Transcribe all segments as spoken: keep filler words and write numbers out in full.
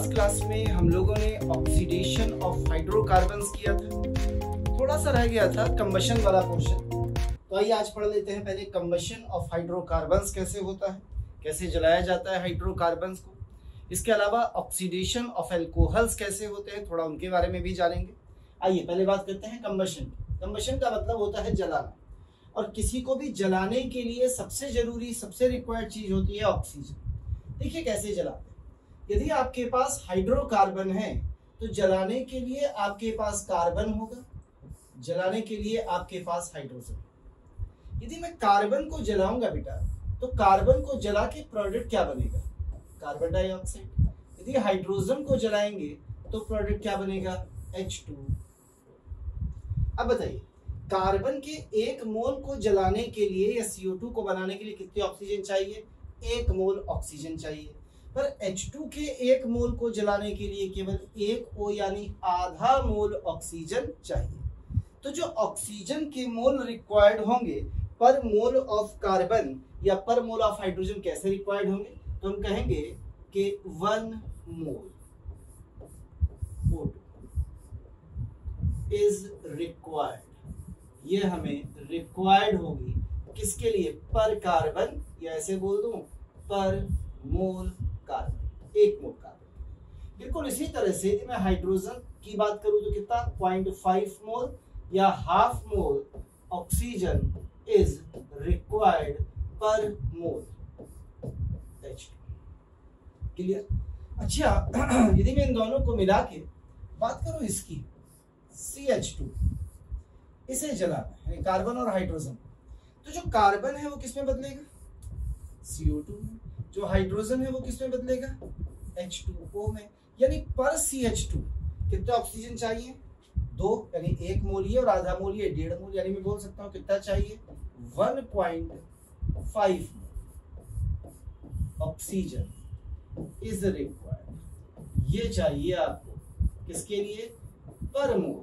Last class में हम लोगों ने ऑक्सीडेशन ऑफ हाइड्रोकार्बन्स किया था, थोड़ा सा रह गया था कंबशन वाला पोर्शन। तो आइए आज पढ़ लेते हैं पहले कंबशन ऑफ हाइड्रोकार्बन्स कैसे होता है, कैसे जलाया जाता है हाइड्रोकार्बन्स को। इसके अलावा ऑक्सीडेशन ऑफ एल्कोहल्स कैसे होते हैं, थोड़ा उनके बारे में भी जानेंगे। आइए पहले बात करते हैं कंबशन की। कंबशन का मतलब होता है जलाना, और किसी को भी जलाने के लिए सबसे जरूरी सबसे रिक्वायर्ड चीज होती है ऑक्सीजन। देखिए कैसे जलाते हैं। यदि आपके पास हाइड्रोकार्बन है तो जलाने के लिए आपके पास कार्बन होगा, जलाने के लिए आपके पास हाइड्रोजन। यदि मैं कार्बन को जलाऊंगा बेटा तो कार्बन को जला के प्रोडक्ट क्या बनेगा, कार्बन डाइऑक्साइड। यदि हाइड्रोजन को जलाएंगे तो प्रोडक्ट क्या बनेगा, एच टू। अब बताइए कार्बन के एक मोल को जलाने के लिए या सी ओ टू को बनाने के लिए कितनी ऑक्सीजन चाहिए, एक मोल ऑक्सीजन चाहिए। पर एच टू के एक मोल को जलाने के लिए केवल एक ओ यानी आधा मोल ऑक्सीजन चाहिए। तो जो ऑक्सीजन के मोल रिक्वायर्ड होंगे पर मोल ऑफ कार्बन या पर मोल ऑफ हाइड्रोजन कैसे रिक्वायर्ड होंगे, तो हम कहेंगे कि one mole O two is required. ये हमें रिक्वायर्ड होगी किसके लिए, पर कार्बन, या ऐसे बोल दूं पर मोल कार्बन, एक मोल कार्बन। बिल्कुल इसी तरह से यदि मैं हाइड्रोजन की बात करूं तो कितना, पॉइंट फाइव मोल या half mole oxygen is required per mole H two. Clear. अच्छा यदि मैं इन दोनों को मिला के बात करूं इसकी सी एच टू, इसे जलाना है कार्बन और हाइड्रोजन, तो जो कार्बन है वो किसमें बदलेगा, सी ओ टू में। जो हाइड्रोजन है वो किसमें बदलेगा, एच टू ओ में। यानी पर सी एच टू कितना ऑक्सीजन चाहिए, दो, यानी एक मोल ये और आधा मोल ये, डेढ़ मोल। यानी मैं बोल सकता हूँ कितना चाहिए, one point five oxygen is required. ये चाहिए आपको किसके लिए, पर मोल,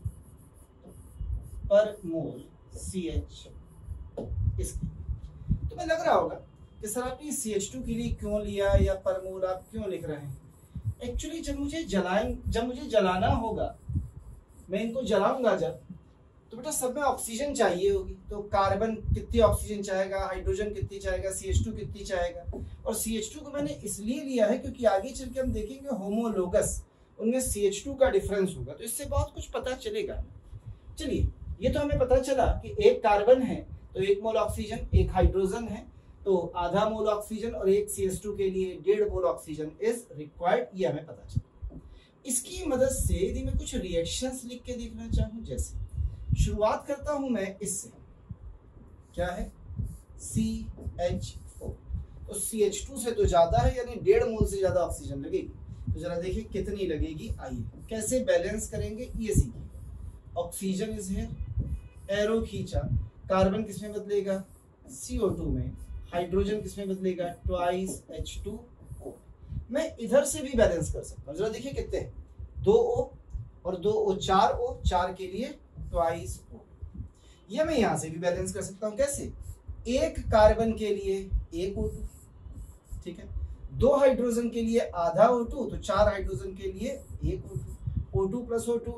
पर मोल सी एच इसकी। तो मैं लग रहा होगा कि सर आपने सी एच टू के लिए क्यों लिया या पर मोल आप क्यों लिख रहे हैं। एक्चुअली जब मुझे जलाएं जब मुझे जलाना होगा, मैं इनको जलाऊंगा जब, तो बेटा सब में ऑक्सीजन चाहिए होगी। तो कार्बन कितनी ऑक्सीजन चाहेगा, हाइड्रोजन कितनी चाहेगा, सी एच टू कितनी चाहेगा। और सी एच टू को मैंने इसलिए लिया है क्योंकि आगे चल के हम देखेंगे होमोलोगस, उनमें सी एच टू का डिफरेंस होगा, तो इससे बहुत कुछ पता चलेगा। चलिए ये तो हमें पता चला कि एक कार्बन है तो एक मोल ऑक्सीजन, एक हाइड्रोजन है तो आधा मोल ऑक्सीजन, और एक सी एच टू के लिए डेढ़ मोल ऑक्सीजन इज रिक्वायर्ड, ये हमें पता चला। इसकी मदद से यदि मैं कुछ रिएक्शंस लिख के देखना चाहूं, जैसे शुरुआत करता हूं मैं इससे, क्या है सी एच फोर, तो सी एच टू से तो ज्यादा है यानी डेढ़ मोल से ज्यादा ऑक्सीजन लगेगी। तो जरा देखिए कितनी लगेगी, आइए कैसे बैलेंस करेंगे ये सीखिए। ऑक्सीजन इज है, एरो खींचा, कार्बन किसमें बदलेगा, सी ओ टू में, हाइड्रोजन किसमें बदलेगा, ट्वाइस एच टू ओ। मैं इधर से भी बैलेंस कर सकता हूँ, जरा देखिए कितने, दो ओ और दो ओ, चार ओ, चार के लिए ट्वाइस ओ। ये मैं यहां से भी बैलेंस कर सकता हूँ, कैसे, एक कार्बन के लिए एक ओ टू, ठीक है, दो हाइड्रोजन के लिए आधा ओ टू, तो चार हाइड्रोजन के लिए एक O two, O two plus O two,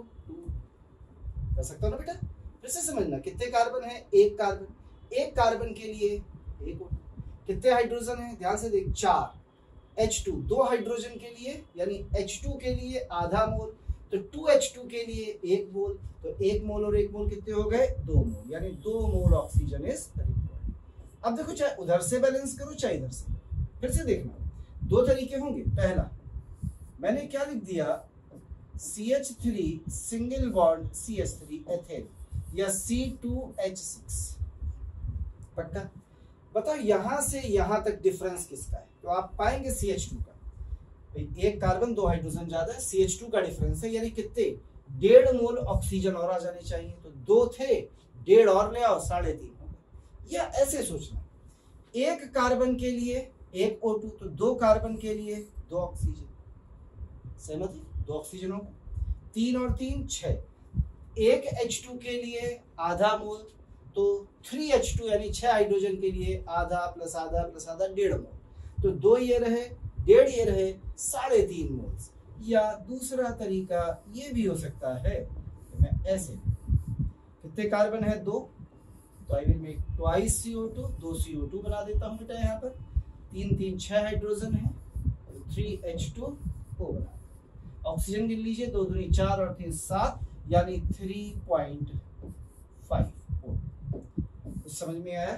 कर सकता हूँ ना बेटा। फिर से समझना, कितने कार्बन है, एक कार्बन, एक कार्बन के लिए एक ओ टू, कितने हाइड्रोजन है, ध्यान से देख, चार, एच टू, दो हाइड्रोजन के लिए यानी एच टू के लिए आधा मोल, तो टू एच टू के लिए एक मोल, तो एक मोल और एक मोल कितने हो गए, दो मोल, यानी दो मोल ऑक्सीजन इज रिक्वायर्ड। अब देखो चाहे उधर से बैलेंस करो चाहे इधर से, फिर से देखना दो तरीके होंगे। पहला मैंने क्या लिख दिया, C H three single bond C H three ethane या सी टू एच सिक्स, पक्का। बताओ यहां से यहां तक डिफरेंस किसका है, तो आप पाएंगे सी एच टू का। एक कार्बन दो हाइड्रोजन ज्यादा है, सी एच टू का डिफरेंस है, यानी कितने, डेढ़ मोल ऑक्सीजन और आ जाने चाहिए। तो दो थे, डेढ़ और ले आओ, साढ़े तीन हो गए। या ऐसे सोचना, एक कार्बन के लिए एक ओ टू, तो दो कार्बन के लिए दो ऑक्सीजन, सहमत है, दो ऑक्सीजन हो गए, तीन और तीन छह, एक एच टू के लिए आधा मोल, तो थ्री एच टू यानी छह हाइड्रोजन के लिए आधा प्लस आधा प्लस आधा डेढ़ मोल, तो दो ये रहे, डेढ़ ये रहे, साढ़े तीन मोल्स। या दूसरा तरीका ये भी हो सकता है कि मैं ऐसे, कितने कार्बन है दो, तो I will make twice C O two, दो सी ओ टू बना देता हूँ बेटा। यहाँ पर तीन तीन छह हाइड्रोजन है, तो थ्री एच टू ओ बना। ऑक्सीजन गिन लीजिए, दो दूनी चार और तीन सात, यानी थ्री पॉइंट फाइव। कुछ समझ में आया?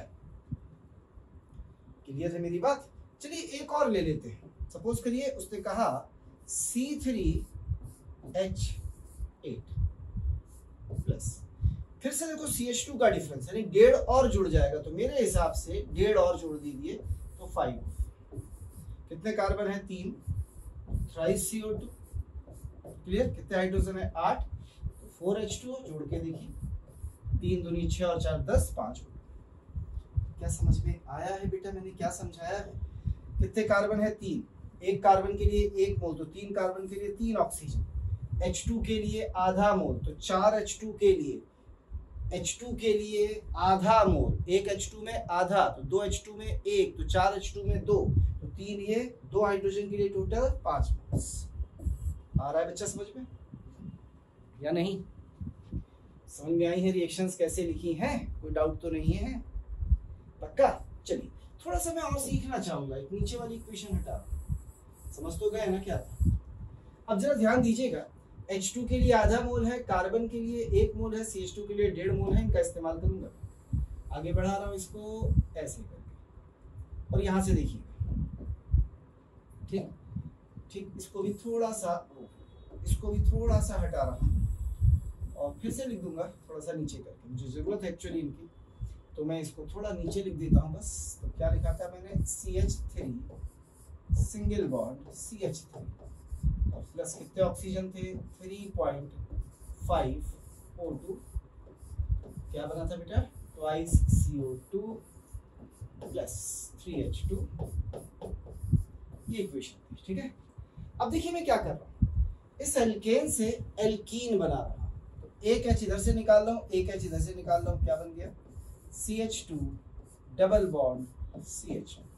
क्लियर है मेरी बात? चलिए एक और ले लेते हैं। सपोज करिए उसने कहा C three H eight plus, फिर से देखो सी एच टू का डिफरेंस यानी डेढ़ और जुड़ जाएगा, तो मेरे हिसाब से डेढ़ और जोड़ दीजिए तो फाइव। कितने कार्बन है तीन, thrice C O two. Clear? कितने हाइड्रोजन है आठ, तो फोर एच टू जोड़ के देखिए, तीन दूनी छह और चार दस, पांच। क्या समझ में आया है बेटा मैंने क्या समझाया है? कितने कार्बन है तीन, एक कार्बन के लिए एक मोल, तो तीन कार्बन के लिए तीन ऑक्सीजन। एच टू के लिए आधा मोल, तो चार एच टू के लिए, एच टू के लिए आधा मोल, एक एच टू में आधा, तो दो एच टू में एक, तो चार एच टू में दो, तो तीन, ये दो हाइड्रोजन के लिए टोटल पांच मोल्स। आ रहा है बच्चा समझ में या नहीं? समझ में आई है रिएक्शंस कैसे लिखी हैं? कोई डाउट तो नहीं है? पक्का? चलिए थोड़ा सा मैं और सीखना चाहूंगा। एक नीचे वाली इक्वेशन हटा, समझ तो गए ना क्या था? अब जरा ध्यान दीजिएगा, एच टू के लिए आधा मोल है, कार्बन के लिए एक मोल है, सी एच टू के लिए डेढ़ मोल है। इनका इस्तेमाल करूंगा। आगे बढ़ा रहा हूं इसको ऐसे करके, और यहां से देखिए, ठीक ठीक इसको भी थोड़ा सा, इसको भी थोड़ा सा हटा रहा हूं और फिर से लिख दूंगा थोड़ा सा नीचे करके। मुझे जरूरत है एक्चुअली इनकी, तो मैं इसको थोड़ा नीचे लिख देता हूँ बस। तो क्या लिखा था मैंने, C H three single bond C H three और प्लस कितने ऑक्सीजन थे, three point five O two. क्या बना था बेटा, twice C O two plus three H two. ये इक्वेशन थी, ठीक है। अब देखिए मैं क्या कर रहा हूँ, इस एल्केन से एल्कीन बना रहा हूँ। तो एक एच इधर से निकाल रहा हूँ, एक एच इधर से निकाल रहा हूँ, क्या बन गया, C H two double bond C H two.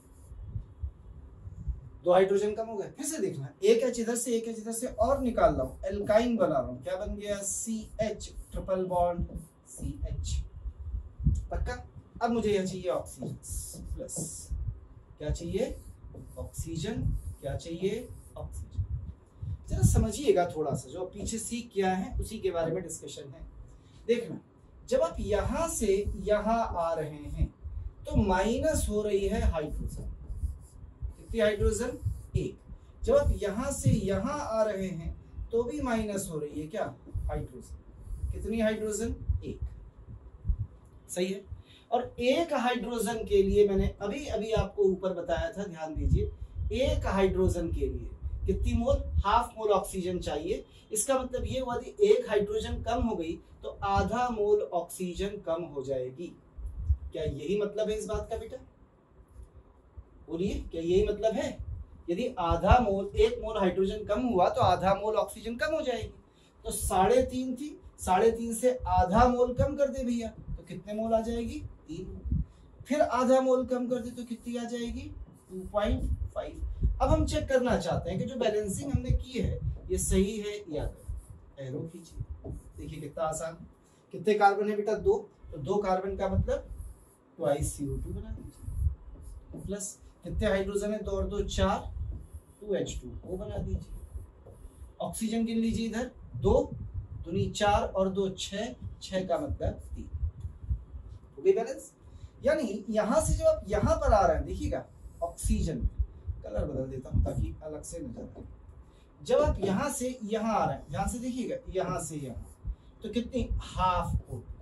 दो हाइड्रोजन कम हो गए। फिर से देखना, एक एच इधर से एक एच इधर से और निकाल रहा हूं, एल्काइन बना रहा हूं, क्या बन गया, C H triple bond C H. पक्का? अब मुझे यह चाहिए ऑक्सीजन प्लस, क्या चाहिए, ऑक्सीजन। क्या चाहिए, ऑक्सीजन। जरा समझिएगा थोड़ा सा, जो पीछे सीख किया है उसी के बारे में डिस्कशन है। देखना, जब आप यहां से यहां आ रहे हैं तो माइनस हो रही है हाइड्रोजन। कितनी हाइड्रोजन, एक। जब आप यहां से यहां आ रहे हैं तो भी माइनस हो रही है क्या, हाइड्रोजन। कितनी हाइड्रोजन, एक। सही है। और एक हाइड्रोजन के लिए मैंने अभी अभी आपको ऊपर बताया था, ध्यान दीजिए, एक हाइड्रोजन के लिए कितनी मोल, हाफ मोल ऑक्सीजन चाहिए। इसका मतलब ये हुआ कि एक हाइड्रोजन कम हो गई तो आधा मोल ऑक्सीजन कम हो जाएगी। क्या यही मतलब है इस बात का बेटा? बोलिए, क्या यही मतलब है? यदि आधा मोल, एक मोल हाइड्रोजन कम हुआ तो आधा मोल ऑक्सीजन कम हो जाएगी। तो साढ़े तीन थी, साढ़े तीन से आधा मोल कम कर दे भैया, तो कितने मोल आ जाएगी, तीन। फिर आधा मोल कम कर दे तो कितनी आ जाएगी, टू पॉइंट फाइव। अब हम चेक करना चाहते हैं कि जो बैलेंसिंग हमने की है ये सही है या गलत। एरो खींचिए, देखिए कितना आसान। कितने कार्बन है बेटा, दो, तो दो कार्बन का मतलब ट्वाइस सी ओ टू बना दीजिए, प्लस कितने हाइड्रोजन है, दो और दो चार, टू एच टू ओ बना दीजिए। ऑक्सीजन गिन लीजिए इधर, दो दूनी चार और दो छह, छह का मतलब तीन। हो गई बैलेंस। यानी यहां से जब आप यहां पर आ रहे हैं, देखिएगा ऑक्सीजन, कलर बदल देता हूं ताकि अलग से नजर आए। जब आप यहां से यहां आ रहे हैं, ध्यान से देखिएगा, यहां से यहां, तो कितनी, हाफ ओ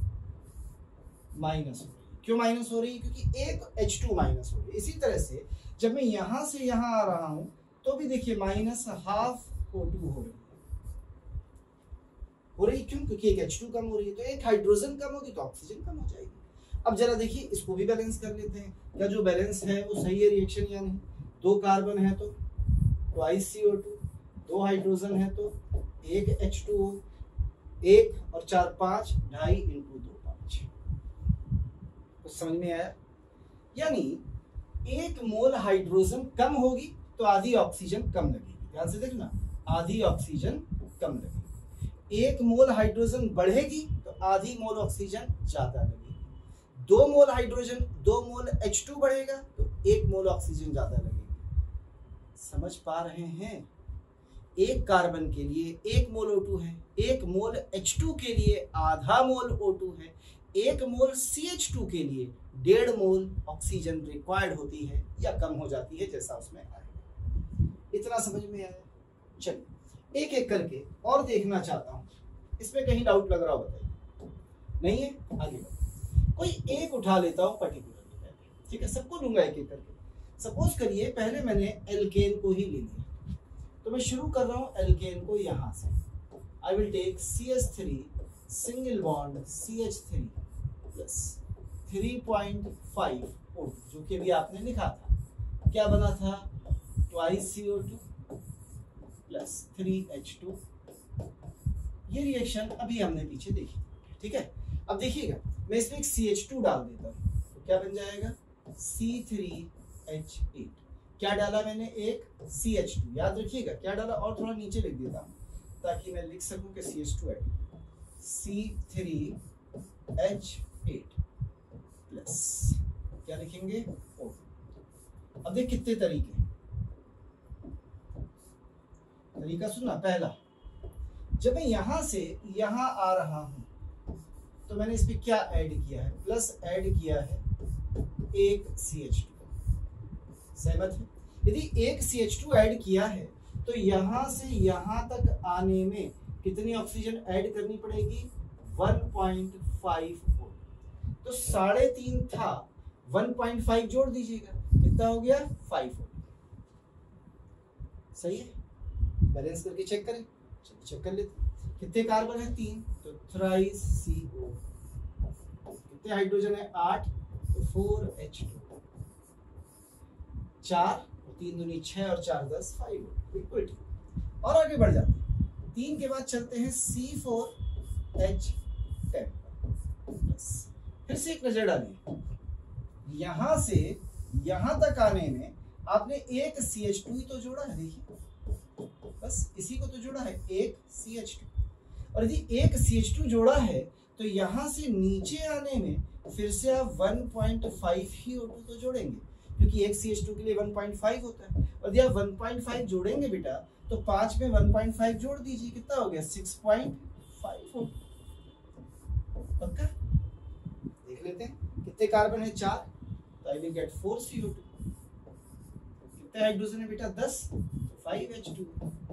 माइनस हो रही है। क्यों माइनस हो रही है, क्योंकि एक एच टू माइनस हो रही है। इसी तरह से जब मैं यहां से यहां आ रहा हूं तो भी देखिए माइनस हाफ ओ टू हो रही है। हो रही क्यों, क्योंकि एक एच टू कम हो रही है, तो एक हाइड्रोजन कम होगी तो ऑक्सीजन कम हो जाएगी। अब जरा देखिए इसको भी बैलेंस कर लेते हैं, क्या जो बैलेंस है वो सही है रिएक्शन या नहीं। दो कार्बन है तो ट्वाइस सी ओ टू, दो हाइड्रोजन है तो एक एच टू ओ, एक और चार पांच, ढाई इंटू दो पांच। कुछ समझ में आया? यानी एक मोल हाइड्रोजन कम होगी तो आधी ऑक्सीजन कम लगेगी। ध्यान से देखना, आधी ऑक्सीजन कम लगेगी। एक मोल हाइड्रोजन बढ़ेगी तो आधी मोल ऑक्सीजन ज्यादा लगेगी। दो मोल हाइड्रोजन दो मोल एच टू बढ़ेगा तो एक मोल ऑक्सीजन ज्यादा लगेगी। समझ पा रहे हैं? एक कार्बन के लिए एक मोल ओ टू है, एक मोल एच टू के लिए आधा मोल ओ टू है, एक मोल सी एच टू के लिए डेढ़ मोल ऑक्सीजन रिक्वायर्ड होती है या कम हो जाती है, जैसा उसमें आएगा। इतना समझ में आया? चलिए एक एक करके और देखना चाहता हूं। इसमें कहीं डाउट लग रहा हो बताइए? नहीं है? आगे बढ़ो। कोई एक उठा लेता हूं पर्टिकुलरली पहले, ठीक है? सबको लूंगा एक एक करके। सपोज करिए पहले मैंने एल्केन को ही ले लिया, तो मैं शुरू कर रहा हूं एल्केन को यहां से। I will take C H three single bond C H three plus three point five O two, जो कि अभी आपने लिखा था। क्या बना था? Twice C O two plus three H two. ये रिएक्शन अभी हमने पीछे देखी, ठीक है? अब देखिएगा मैं इसमें एक सी एच टू डाल देता हूं, तो क्या बन जाएगा? C three H eight. क्या डाला मैंने? एक सी एच टू। याद रखिएगा क्या डाला, और थोड़ा नीचे लिख देता हूं ताकि मैं लिख सकूं कि C H two add C three H eight plus क्या लिखेंगे? ओ। अब देख कितने तरीके। तरीका सुनना। पहला, जब मैं यहां से यहां आ रहा हूं तो मैंने इस पे क्या ऐड किया है? प्लस ऐड किया है एक सी एच टू। सहमत है? यदि एक सी एच टू ऐड किया है तो यहां से यहां तक आने में कितनी ऑक्सीजन ऐड करनी पड़ेगी? One point five. तो साढ़े तीन था, वन पॉइंट फाइव जोड़ दीजिएगा, कितना हो गया? फाइव। सही है? बैलेंस करके चेक करें। चलिए चेक कर लेते। कितने कार्बन है? तीन, तो थ्राइस सी ओ। कितने हाइड्रोजन है? आठ, तो फोर एच टू। चार, तीन दूनी छह और चार दस, फाइव। बिल्कुल ठीक। और आगे बढ़ जाते हैं। तीन के बाद चलते हैं C four H ten plus. फिर से एक नजर डालिए, यहां से यहां तक आने में आपने एक सी एच टू ही तो जोड़ा है। देखिए बस इसी को तो जोड़ा है, एक सी एच टू। और यदि एक सी एच टू जोड़ा है तो यहां से नीचे आने में फिर से आप वन पॉइंट फाइव ही ओ टू तो जोड़ेंगे, क्योंकि एक सी एच टू के लिए वन पॉइंट फाइव होता है। और यदि आप वन पॉइंट फाइव जोड़ेंगे बेटा तो पांच में वन पॉइंट फाइव जोड़ दीजिए, कितना हो गया? Six point five. पक्का? देख लेते हैं कितने कार्बन है? चार, तो I will get four C O two. कितने हाइड्रोजन है बेटा? दस, तो फाइव एच टू।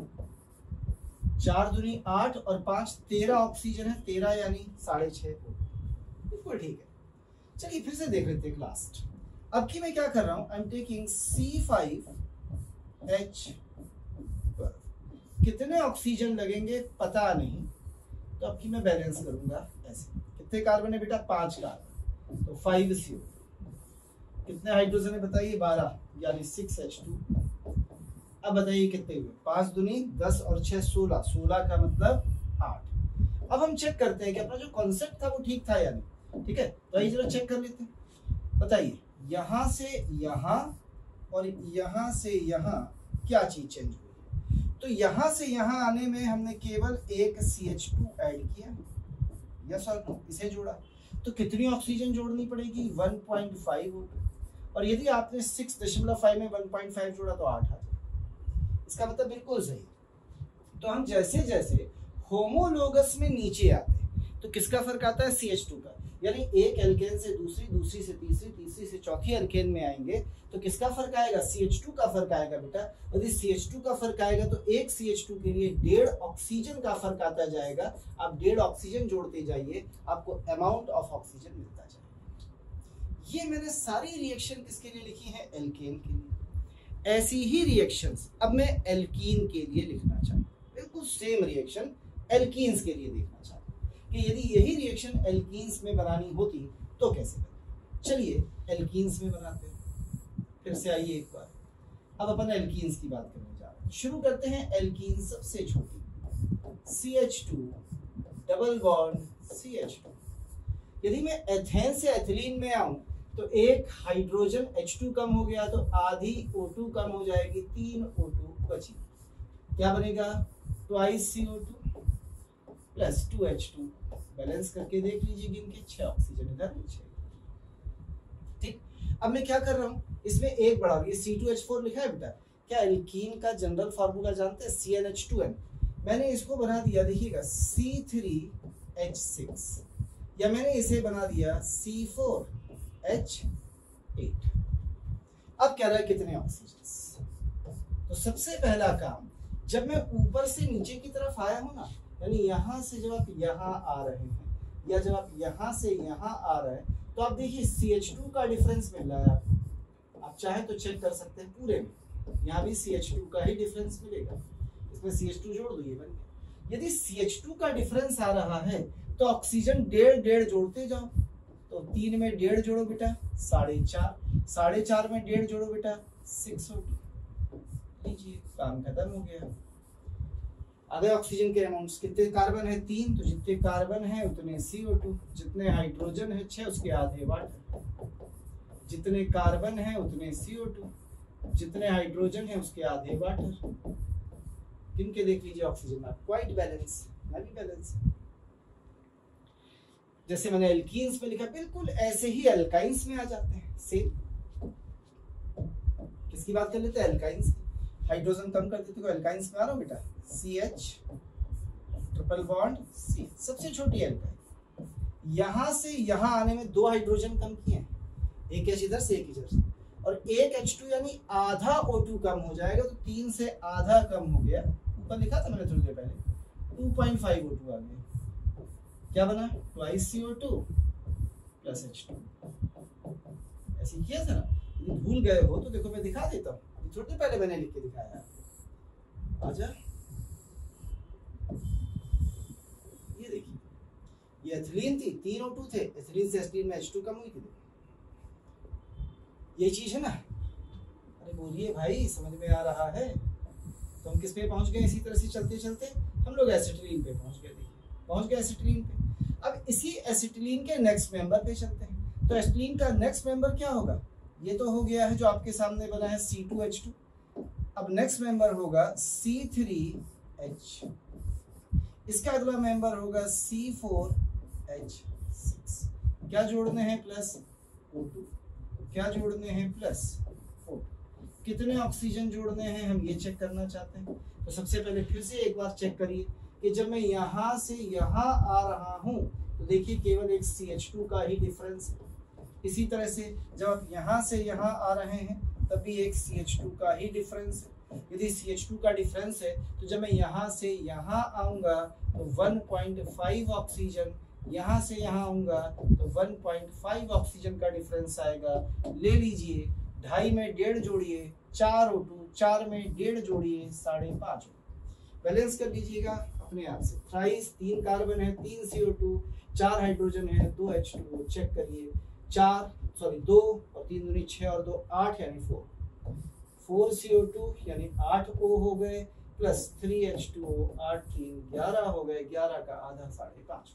चार दूनी आठ और पांच तेरह ऑक्सीजन है, तेरह यानी साढ़े छह। बिल्कुल ठीक है। चलिए फिर से देख लेते हैं लास्ट। अब की मैं क्या कर रहा हूं? I am taking C five H twelve. कितने ऑक्सीजन लगेंगे पता नहीं, तो अब की मैं बैलेंस करूंगा ऐसे। कितने कार्बन है बेटा? पांच कार्बन, तो फाइव सी ओ। कितने हाइड्रोजन है बताइए? बारह, यानी सिक्स एच टू। अब बताइए कितने हुए? पांच दुनी दस और छह सोलह, सोलह का मतलब आठ। अब हम चेक करते हैं कि अपना जो कॉन्सेप्ट था वो ठीक था या नहीं। ठीक है, तो आइए जरा चेक कर लेते हैं। बताइए यहां से यहां और यहां से यहां क्या चीज चेंज हुई? तो यहां से यहां आने में हमने केवल एक सी एच टू ऐड किया, यस और नो, इसे जोड़ा। तो कितनी ऑक्सीजन जोड़नी पड़ेगी? वन पॉइंट फाइव हो। और यदि आपने सिक्स दशमलव फाइव में वन पॉइंट फाइव जोड़ा तो आठ आ जाए। इसका मतलब बिल्कुल सही। तो हम जैसे जैसे होमोलोगस में नीचे आते हैं तो किसका फर्क आता है? सी एच टू का। यानी एक एल्केन से दूसरी, दूसरी से तीसरी, तीसरी से चौथी एल्केन में आएंगे तो किसका फर्क आएगा? सी एच टू का फर्क आएगा बेटा। यदि सी एच टू का फर्क आएगा तो एक सी एच टू के लिए डेढ़ ऑक्सीजन का फर्क आता जाएगा। आप डेढ़ ऑक्सीजन जोड़ते जाइए, आपको अमाउंट ऑफ ऑक्सीजन मिलता जाएगा। ये मैंने सारी रिएक्शन किसके लिए लिखी है? एल्केन के लिए। ऐसी ही रिएक्शंस अब मैं एल्कीन के लिए लिखना चाहता हूँ। बिल्कुल सेम रिएक्शन एल्कीन्स के लिए देखना चाहता हूँ कि यदि यही रिएक्शन एल्कीन्स में बनानी होती तो कैसे बनती। चलिए एल्कीन्स में बनाते हैं। फिर से आइए एक बार, अब अपन एल्कीन्स की बात करने जा रहे हैं। शुरू करते हैं एल्कीन सबसे छोटी, C H two double bond C H two. यदि मैं एथेन से एथिलीन में आऊं तो एक हाइड्रोजन एच टू कम हो गया तो आधी ओ टू कम हो जाएगी, तीन ओ टू बची। क्या बनेगा, twice C O two plus two H two. Balance करके देख लीजिए गिन के, छह ऑक्सीजन इधर छह। ठीक, अब मैं क्या कर रहा हूँ, इसमें एक बढ़ा, ये सी टू एच फोर लिखा है बेटा। क्या एल्कीन का जनरल फार्मूला जानते हैं, C N H two N. मैंने इसको बना दिया, देखिएगा सी थ्री एच सिक्स, या मैंने इसे बना दिया सी फोर एच एट। अब कह रहा है कितने ऑक्सीजन। तो सबसे पहला काम, जब मैं ऊपर से नीचे की तरफ आया हूं ना, यानी यहां से जब आप यहां आ रहे हैं या जब आप यहां से यहां आ रहे हैं, तो आप देखिए सी एच टू का डिफरेंस मिल रहा है आपको। आप चाहे तो चेक कर सकते हैं पूरे में, यहाँ भी सी एच टू का ही डिफरेंस मिलेगा, इसमें सी एच टू जोड़ दो, ये बन गया। यदि सी एच टू का डिफरेंस आ रहा है तो ऑक्सीजन डेढ़ डेढ़ जोड़ते जाओ। तो तीन में डेढ़ जोड़ो बेटा, साढ़े चार, साढ़े चार में डेढ़ जोड़ो बेटा, सिक्स हो टू। लीजिए काम खत्म हो गया। अगर ऑक्सीजन के अमाउंट्स, कितने कार्बन है, तीन, तो जितने कार्बन है उतने सी ओ टू, जितने हाइड्रोजन है छह, उसके आधे वाटर, जितने कार्बन है उतने सी ओ टू, जितने हाइड्रोजन है उसके आधे वाटर। गिन के देख लीजिए ऑक्सीजन, क्वाइट बैलेंस, भी बैलेंस। जैसे मैंने एल्कीन्स में लिखा, बिल्कुल ऐसे ही एल्काइंस में आ जाते हैं सेम। किसकी बात कर लेते हैं, एल्काइंस। हाइड्रोजन कम कर देते तो एल्काइंस में आ रहा हूं बेटा, C H triple bond C, सबसे छोटी एल्काइन। यहां से यहां आने में दो हाइड्रोजन कम किए हैं, एक एच इधर से एक इधर से, और एक एच टू यानी आधा ओ टू कम हो जाएगा, तो तीन से आधा कम हो गया। ऊपर लिखा था मैंने थोड़ी देर पहले, two point five O two आ गया। क्या बना, twice C O two plus H two. ऐसे किया था ना, यदि भूल गए हो तो देखो मैं दिखा देता हूँ, थोड़ी देर पहले मैंने लिख के दिखाया। आजा, ये देखिए, ये एथिलीन थी, तीन ओ टू थे, एथिलीन से एस्टीन में एच टू कम हुई थी। ये चीज है ना। अरे बोलिए भाई, समझ में आ रहा है। तो हम किस पे पहुंच गए, इसी तरह से चलते चलते हम लोग एसिटिलीन पे पहुंच गए। देखिए पहुंच गए एसिटिलीन पे। अब इसी एसिटिलीन के नेक्स्ट मेंबर पे चलते हैं। तो एसिटिलीन का नेक्स्ट मेंबर क्या होगा, ये तो हो गया है जो आपके सामने बना है सी टू एच टू। अब नेक्स्ट मेंबर होगा सी थ्री एच, इसका अगला मेंबर होगा सी फोर एच सिक्स। क्या जोड़ने हैं, प्लस ओ टू। क्या जोड़ने हैं, प्लस ओ टू। कितने ऑक्सीजन जोड़ने हैं हम ये चेक करना चाहते हैं। तो सबसे पहले फिर से एक बार चेक करिए कि जब मैं यहां से यहां आ रहा हूं तो देखिए केवल एक सी एच टू का ही डिफरेंस है। इसी तरह से जब आप यहां से यहां आ रहे हैं तब भी एक सी एच टू का ही डिफरेंस है। यदि सी एच टू का डिफरेंस है तो जब मैं यहां से यहां आऊंगा तो वन पॉइंट फाइव ऑक्सीजन, यहां से यहां आऊंगा तो वन पॉइंट फाइव ऑक्सीजन का डिफरेंस आएगा। ले लीजिए, ढाई में डेढ़ जोड़िए, चार ओ टू, चार में डेढ़ जोड़िए, साढ़े पांच। बैलेंस कर लीजिएगा अपने आप से। थ्राइस, तीन कार्बन है, तीन सी ओ टू, चार हाइड्रोजन है, दो एच टू। चेक करिए, चार सॉरी दो और तीन दूनी छह और दो आठ, यानी four four C O two यानी आठ ओ हो गए, plus three H two O, आठ तीन ग्यारह हो गए, ग्यारह का आधा साढ़े पांच।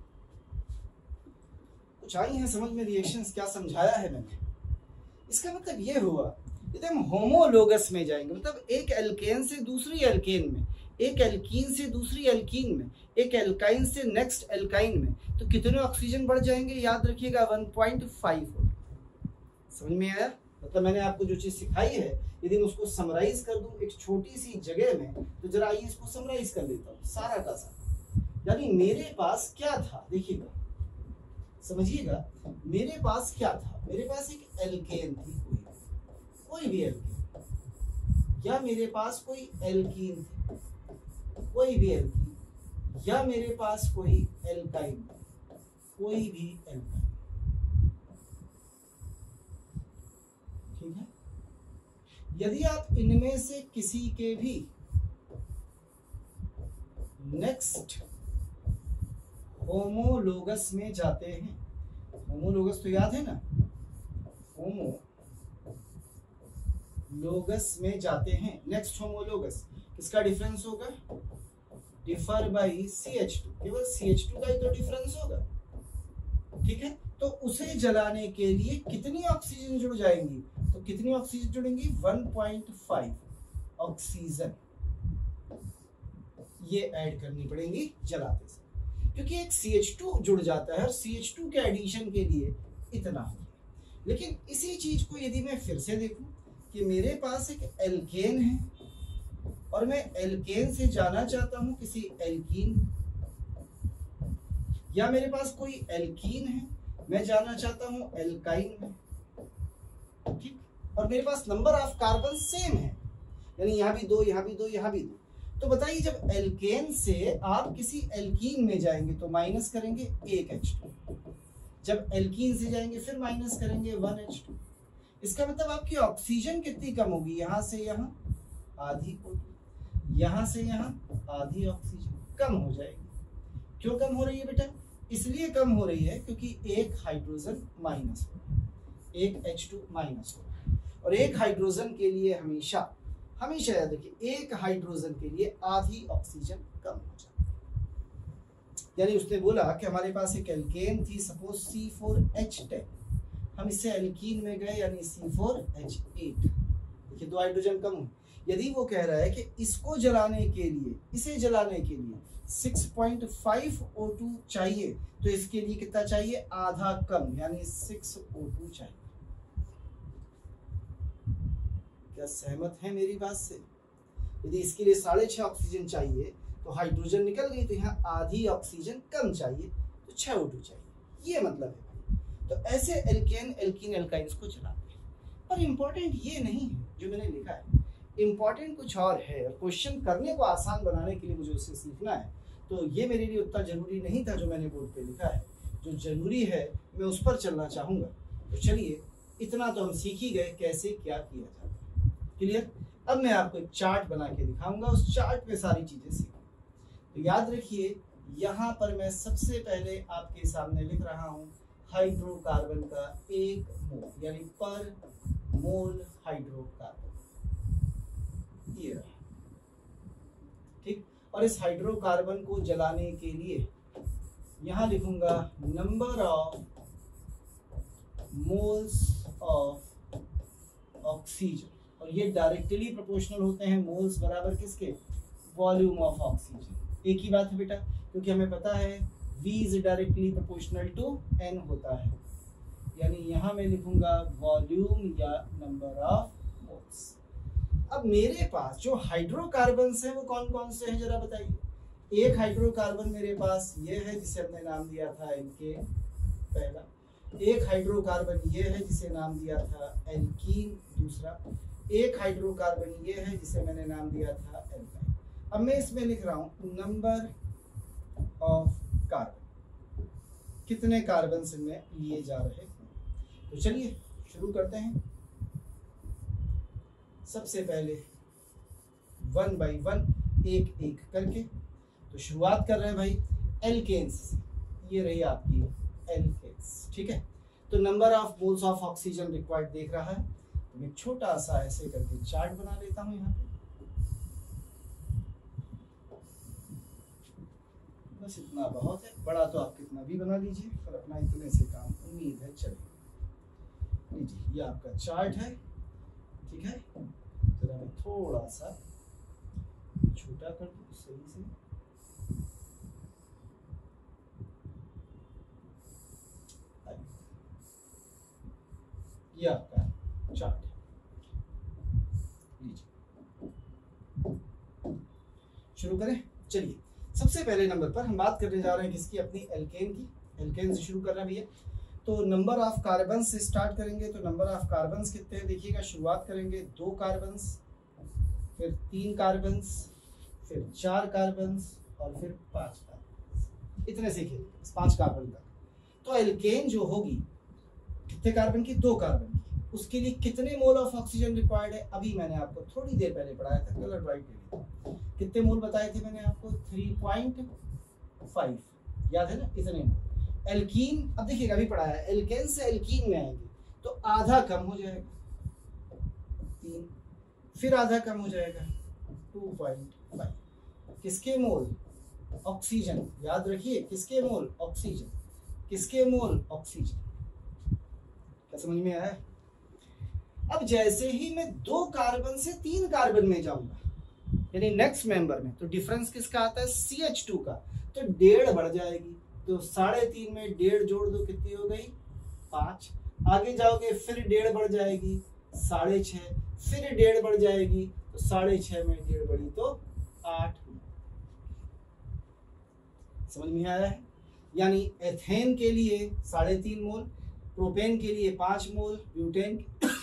कुछ आई है समझ में रिएक्शंस, क्या समझाया है मैंने। इसका मतलब ये हुआ यदि हम होमोलोगस में जाएंगे, मतलब एक एल्केन से दूसरी एल्केन में, एक एल्कीन से दूसरी एल्कीन में, एक एल्काइन से नेक्स्ट एल्काइन में, तो कितने ऑक्सीजन बढ़ जाएंगे, याद रखिएगा वन पॉइंट फाइव। समझ में आया। मतलब मैंने आपको जो चीज सिखाई है यदि मैं उसको समराइज कर दूं एक छोटी सी जगह में, तो जरा आइए इसको समराइज कर लेता हूं सारा का सारा। यानी मेरे पास क्या था, देखिएगा समझिएगा, मेरे पास क्या था, मेरे पास एक एल्केन थी, कोई कोई भी एल्केन, या मेरे पास कोई एल्कीन थी, कोई भी एल्कीन, या मेरे पास कोई एल्काइन, कोई भी एल्काइन। ठीक है। यदि आप इनमें से किसी के भी नेक्स्ट होमोलोगस में जाते हैं, होमोलोगस तो याद है ना, होमोलोगस में जाते हैं, नेक्स्ट होमोलोगस किसका डिफरेंस होगा, differ by C H two, केवल सी एच टू का ही तो डिफरेंस होगा। ठीक है। तो उसे जलाने के लिए कितनी ऑक्सीजन जुड़ जाएंगी, तो कितनी ऑक्सीजन जुड़ेंगी, वन पॉइंट फाइव ऑक्सीजन। ये ऐड करनी पड़ेंगी जलाते से, क्योंकि एक सी एच टू जुड़ जाता है और सी एच टू के एडिशन के लिए इतना हो। लेकिन इसी चीज को यदि मैं फिर से देखूं कि मेरे पास एक एल्केन है और मैं एल्केन से जाना चाहता हूं किसी एल्कीन, या मेरे पास कोई एल्कीन है मैं जाना चाहता हूं एल्काइन में, ठीक, और मेरे पास नंबर ऑफ कार्बन सेम है, यानी यहां भी दो, यहां भी दो, यहां भी दो, तो बताइए जब एल्केन से आप किसी एल्कीन में जाएंगे तो माइनस करेंगे एक एच टू, जब एल्कीन से जाएंगे फिर माइनस करेंगे वन एच टू। इसका मतलब आपकी ऑक्सीजन कितनी कम होगी, यहां से यहां आधी होगी, यहां से यहां आधी ऑक्सीजन कम हो जाएगी। क्यों कम हो रही है बेटा? इसलिए कम हो रही है क्योंकि एक हाइड्रोजन माइनस हो रहा है, एक एच टू माइनस हो रहा है, और एक हाइड्रोजन के लिए हमेशा हमेशा याद रखिए एक हाइड्रोजन के लिए आधी ऑक्सीजन कम हो जाती है। यानी उसने बोला कि हमारे पास एक एल्केन थी suppose C four H ten, हम इससे एल्कीन में गए यानी सी फोर एच एट, देखिए दो हाइड्रोजन कम हुए। यदि वो कह रहा है कि इसको जलाने के लिए इसे जलाने के लिए six point five O two चाहिए, तो इसके लिए कितना चाहिए? आधा कम, यानी सिक्स ओ टू चाहिए। क्या सहमत है मेरी बात से? यदि इसके लिए साढ़े छह ऑक्सीजन चाहिए तो हाइड्रोजन निकल गई, तो यहाँ आधी ऑक्सीजन कम चाहिए, तो छह ओ टू चाहिए, ये मतलब है। तो ऐसे एल्केन एल्कीन एल्काइंस को चलाते हैं। पर इंपॉर्टेंट ये नहीं है जो मैंने लिखा है, इंपॉर्टेंट कुछ और है। क्वेश्चन करने को आसान बनाने के लिए मुझे उससे सीखना है, तो ये मेरे लिए उतना जरूरी नहीं था जो मैंने बोर्ड पे लिखा है। जो जरूरी है मैं उस पर चलना चाहूँगा। तो चलिए, इतना तो हम सीख ही गए कैसे क्या किया जाता है। क्लियर? अब मैं आपको एक चार्ट बना के दिखाऊंगा, उस चार्ट में सारी चीजें सीखें। तो याद रखिए, यहाँ पर मैं सबसे पहले आपके सामने लिख रहा हूँ हाइड्रोकार्बन का एक मोल, यानी पर मोल हाइड्रोकार्बन, ये रहा, ठीक। और इस हाइड्रोकार्बन को जलाने के लिए यहाँ लिखूंगा number of moles of oxygen, और ये डायरेक्टली प्रोपोर्शनल होते हैं मोल्स बराबर किसके? Volume of oxygen. एक ही बात है बेटा, क्योंकि हमें पता है V is directly proportional to N होता है, यानी यहाँ मैं लिखूंगा वॉल्यूम या नंबर ऑफ मोल्स। अब मेरे पास जो हाइड्रोकार्बन्स हैं वो कौन कौन से हैं जरा बताइए। एक हाइड्रोकार्बन मेरे पास ये है जिसे हमने नाम दिया था एल्केन, पहला। एक हाइड्रोकार्बन ये है जिसे नाम दिया था एल्कीन, दूसरा। एक हाइड्रोकार्बन ये है जिसे मैंने नाम दिया था एल्काइन। अब मैं इसमें लिख रहा हूं नंबर ऑफ कार्बन, कितने कार्बन इनमें लिए जा रहे हैं। तो चलिए शुरू करते हैं। सबसे पहले वन बाई वन एक एक करके, तो शुरुआत कर रहे हैं भाई एल्केन्स से। ये रही आपकी एल्केन्स, ठीक है। तो number of moles of oxygen required देख रहा है, तो मैं छोटा सा ऐसे करके चार्ट बना लेता हूं यहाँ पे। बस इतना बहुत है, बड़ा तो आप कितना भी बना लीजिए, पर अपना इतने से काम उम्मीद है चलेगा। लीजिए, ये आपका चार्ट है, ठीक है। तो मैं थोड़ा सा छोटा कर दूं सही से। ये आपका चार्ट है, लीजिए शुरू करें। चलिए, सबसे पहले नंबर पर हम बात करने जा रहे हैं किसकी? अपनी एल्केन की। एल्केन से शुरू कर रहे हैं भैया। तो नंबर ऑफ कार्बन से स्टार्ट करेंगे। तो नंबर ऑफ कार्बन्स कितने हैं देखिएगा। शुरुआत करेंगे दो कार्बन्स, फिर तीन कार्बन्स, फिर चार कार्बन्स और फिर पांच कार्बन्स, इतने से खेलेंगे पांच कार्बन तक। तो एल्केन जो होगी कितने कार्बन की? दो कार्बन की। उसके लिए कितने मोल ऑफ ऑक्सीजन रिक्वायर्ड है? अभी मैंने आपको थोड़ी देर पहले पढ़ाया था, कलर राइट में कितने मोल बताए थे मैंने आपको? थ्री पॉइंट फाइव, याद है ना? इतने मोल। एल्कीन, अब देखिएगा अभी पढ़ाया है, एल्केन से एल्कीन में आएंगे तो आधा कम हो जाएगा तीन, फिर आधा कम हो जाएगा टू पॉइंट फाइव। किसके मोल? ऑक्सीजन, याद रखिए किसके मोल? ऑक्सीजन। किसके मोल? ऑक्सीजन। क्या समझ में आया? अब जैसे ही मैं दो कार्बन से तीन कार्बन में जाऊंगा, यानी नेक्स्ट मेंबर में, तो डिफरेंस किसका आता है, सी एच टू का, तो डेढ़ बढ़ जाएगी, तो साढ़े तीन में डेढ़ जोड़ दो, कितनी हो गई, पाँच। आगे जाओगे फिर डेढ़ बढ़ जाएगी, साढ़े छः, फिर डेढ़ बढ़ जाएगी, तो साढ़े छः में डेढ़ बढ़ी तो आठ। समझ में आया है? यानी एथेन के लिए साढ़े तीन मोल, प्रोपेन के लिए पाँच मोल, ब्यूटेन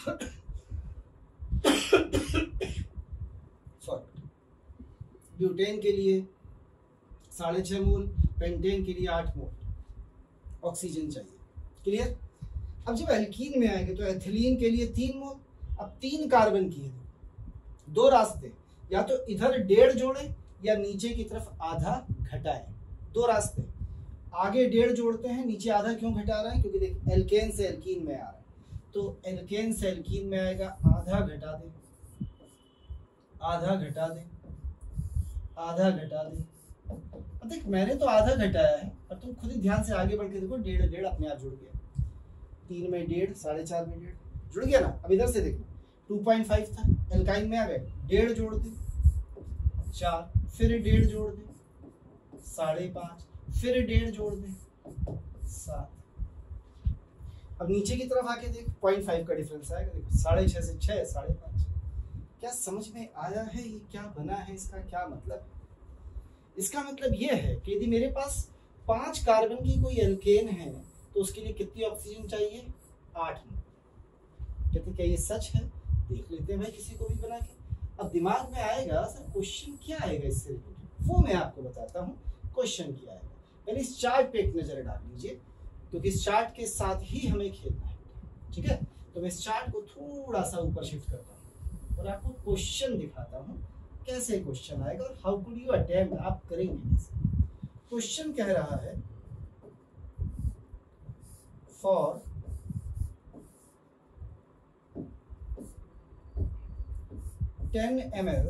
सॉरी ब्यूटेन के लिए साढ़े छः मोल, पेंटेन के लिए आठ मोल ऑक्सीजन चाहिए। क्लियर? अब जब एल्कीन में आएंगे तो एथिलीन के लिए तीन मोल। अब तीन कार्बन की है, दो रास्ते, या तो इधर डेढ़ जोड़े या नीचे की तरफ आधा घटाएं, दो रास्ते। आगे डेढ़ जोड़ते हैं, नीचे आधा क्यों घटा रहे हैं, क्योंकि देख एल्केन से एल्कीन में आ रहा है, तो एल्केन से एल्कीन में आएगा, आधा घटा दे, आधा घटा दे, आधा घटा दे। अब देख मैंने तो आधा घटाया है, और तुम खुद ही ध्यान से आगे बढ़ के देखो, डेढ़ डेढ़ अपने आप जुड़ गया, तीन में डेढ़, साढ़े चार में डेढ़ जुड़ गया ना। अब इधर से देखो टू पॉइंट फाइव था, एल्काइन में आ गए, डेढ़ जोड़ दे चार, फिर डेढ़ जोड़ दे साढ़े पाँच, फिर डेढ़ जोड़ दे सात। अब नीचे की तरफ आके देख, पॉइंट फाइव का डिफरेंस आएगा, देखो साढ़े छः से छः, साढ़े पाँच। क्या समझ में आया है ये क्या बना है, इसका क्या मतलब? इसका मतलब ये है कि यदि मेरे पास पांच कार्बन की कोई एल्केन है तो उसके लिए कितनी ऑक्सीजन चाहिए, आठ। कहते क्या ये सच है? देख लेते हैं भाई किसी को भी बना के। अब दिमाग में आएगा सर क्वेश्चन क्या आएगा इससे रिलेटेड, वो मैं आपको बताता हूँ क्वेश्चन क्या आएगा। पहले इस चार्ट पे एक नजर डाल लीजिए, क्योंकि इस चार्ट के साथ ही हमें खेलना है, ठीक है? तो मैं इस चार्ट को थोड़ा सा ऊपर शिफ्ट करता हूँ और आपको क्वेश्चन दिखाता हूँ कैसे क्वेश्चन आएगा और हाउ कुड यू अटेम्प्ट, आप करेंगे कैसे। क्वेश्चन कह रहा है for ten M L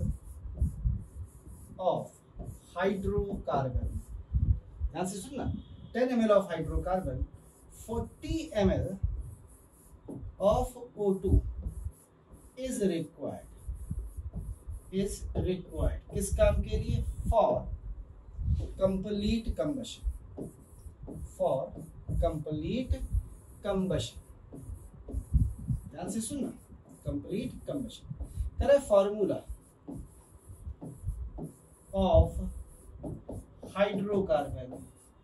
of hydrocarbon, ध्यान से सुनना, ten M L of hydrocarbon, forty M L of O two is required, is required किस काम के लिए, for complete combustion, for complete combustion. ध्यान से सुनना, कंप्लीट कंबशन कह फॉर्मूला ऑफ हाइड्रोकार्बन।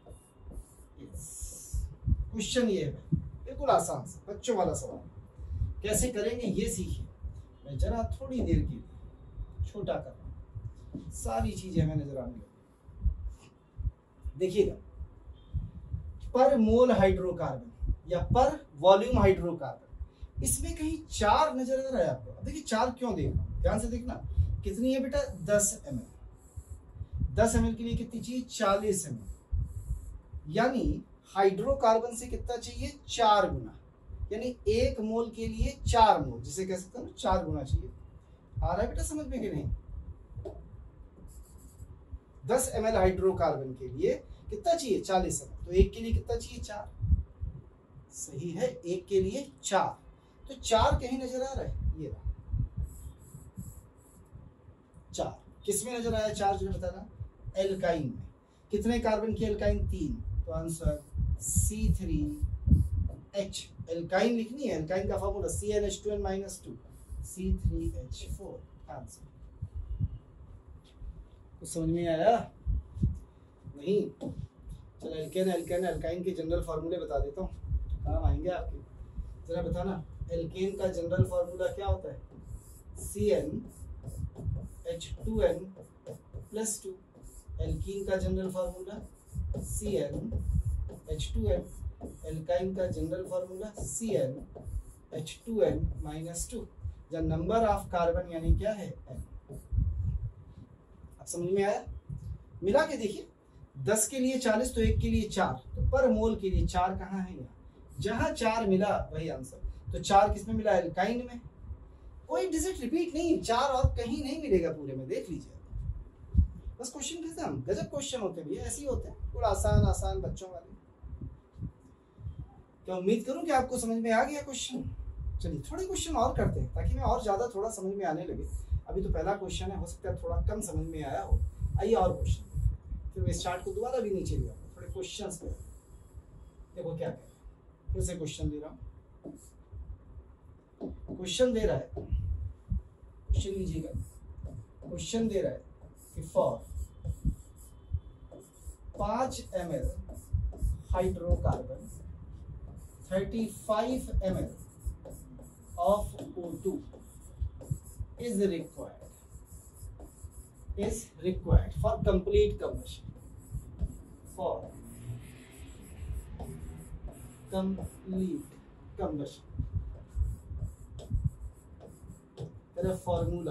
क्वेश्चन ये है, बिल्कुल आसान सा बच्चों वाला सवाल, कैसे करेंगे ये सीखिए। मैं जरा थोड़ी देर के लिए छोटा कर रहा हूं, सारी चीजें हमें नजर आने लगी। देखिएगा, पर मोल हाइड्रोकार्बन या पर वॉल्यूम हाइड्रोकार्बन, इसमें कहीं चार नजर आ रहा है आपको। देखिए चार क्यों देख रहा हूं, ध्यान से देखना, कितनी है बेटा, दस एम एल। दस एम एल के लिए कितनी चाहिए, चालीस एम एल, यानी हाइड्रोकार्बन से कितना चाहिए, चार गुना, यानी एक मोल के लिए चार मोल, जिसे कह सकते हैं चार गुना चाहिए। आ रहा है बेटा समझ में कि नहीं? दस एम एल हाइड्रोकार्बन के लिए कितना चाहिए, चालीस एम एल, तो एक के लिए कितना चाहिए, चार। सही है, एक के लिए चार, तो चार कहीं नजर आ रहा है, ये रहा चार। किस में नजर आया चार, जो बताना, एल्काइन में। कितने कार्बन की एल्काइन, तीन, तो answer C three H. Alkyne लिखनी है, एल्काइन का formula C N H two N minus two, C three H four answer. कुछ समझ में आया? नहीं? चलो एल्केन एल्केन एल्काइन के जनरल फॉर्मूले बता देता हूँ, काम आएंगे आपके। जरा बताना, एल्केन का जनरल फॉर्मूला क्या होता है, C N H two N plus two. Alkene का general formula C N H two N, alkyne का general formula C N H two N minus two, जब नंबर ऑफ कार्बन यानी क्या है, एन। अब समझ में आया? मिला के देखिए, दस के लिए चालीस, तो एक के लिए चार, तो पर मोल के लिए चार कहाँ है, यहाँ जहां चार मिला वही आंसर। तो चार किसमें मिला, एल्काइन में। कोई डिजिट रिपीट नहीं, चार और कहीं नहीं मिलेगा पूरे में, देख लीजिए बस। क्वेश्चन खत्म। गजब क्वेश्चन होते हैं भैया, ऐसे ही होते हैं, थोड़ा आसान आसान बच्चों वाले। तो उम्मीद करूं कि आपको समझ में आ गया क्वेश्चन। चलिए थोड़े क्वेश्चन और करते हैं ताकि मैं और ज्यादा थोड़ा समझ में आने लगे। अभी तो पहला क्वेश्चन है, हो सकता है थोड़ा कम समझ में आया हो। आइए और क्वेश्चन, फिर मैं इस चार्ट को दोबारा भी नीचे ले आऊंगा, थोड़े क्वेश्चंस पे देखो क्या कह रहे हैं। फिर से क्वेश्चन दे रहा हूँ, क्वेश्चन दे रहा है, क्वेश्चन लीजिएगा, क्वेश्चन दे रहा है कि फॉर पांच M L hydrocarbon thirty five M L of O two is required is required for complete combustion for complete combustion the formula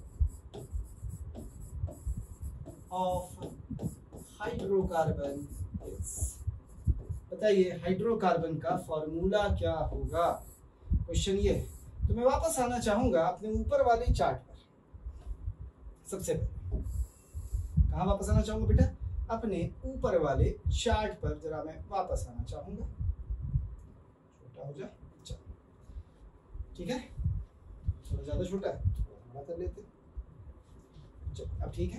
of hydrocarbon is, बताइए हाइड्रोकार्बन का फॉर्मूला क्या होगा। क्वेश्चन ये है। तो मैं वापस आना चाहूंगा अपने ऊपर वाले चार्ट पर। सबसे पहले कहाँ वापस आना चाहूंगा बेटा? अपने ऊपर वाले चार्ट पर जरा मैं वापस आना चाहूंगा। छोटा हो जा, चलो ठीक है, थोड़ा ज्यादा छोटा है, थोड़ा बड़ा कर लेते। चलो अब ठीक है,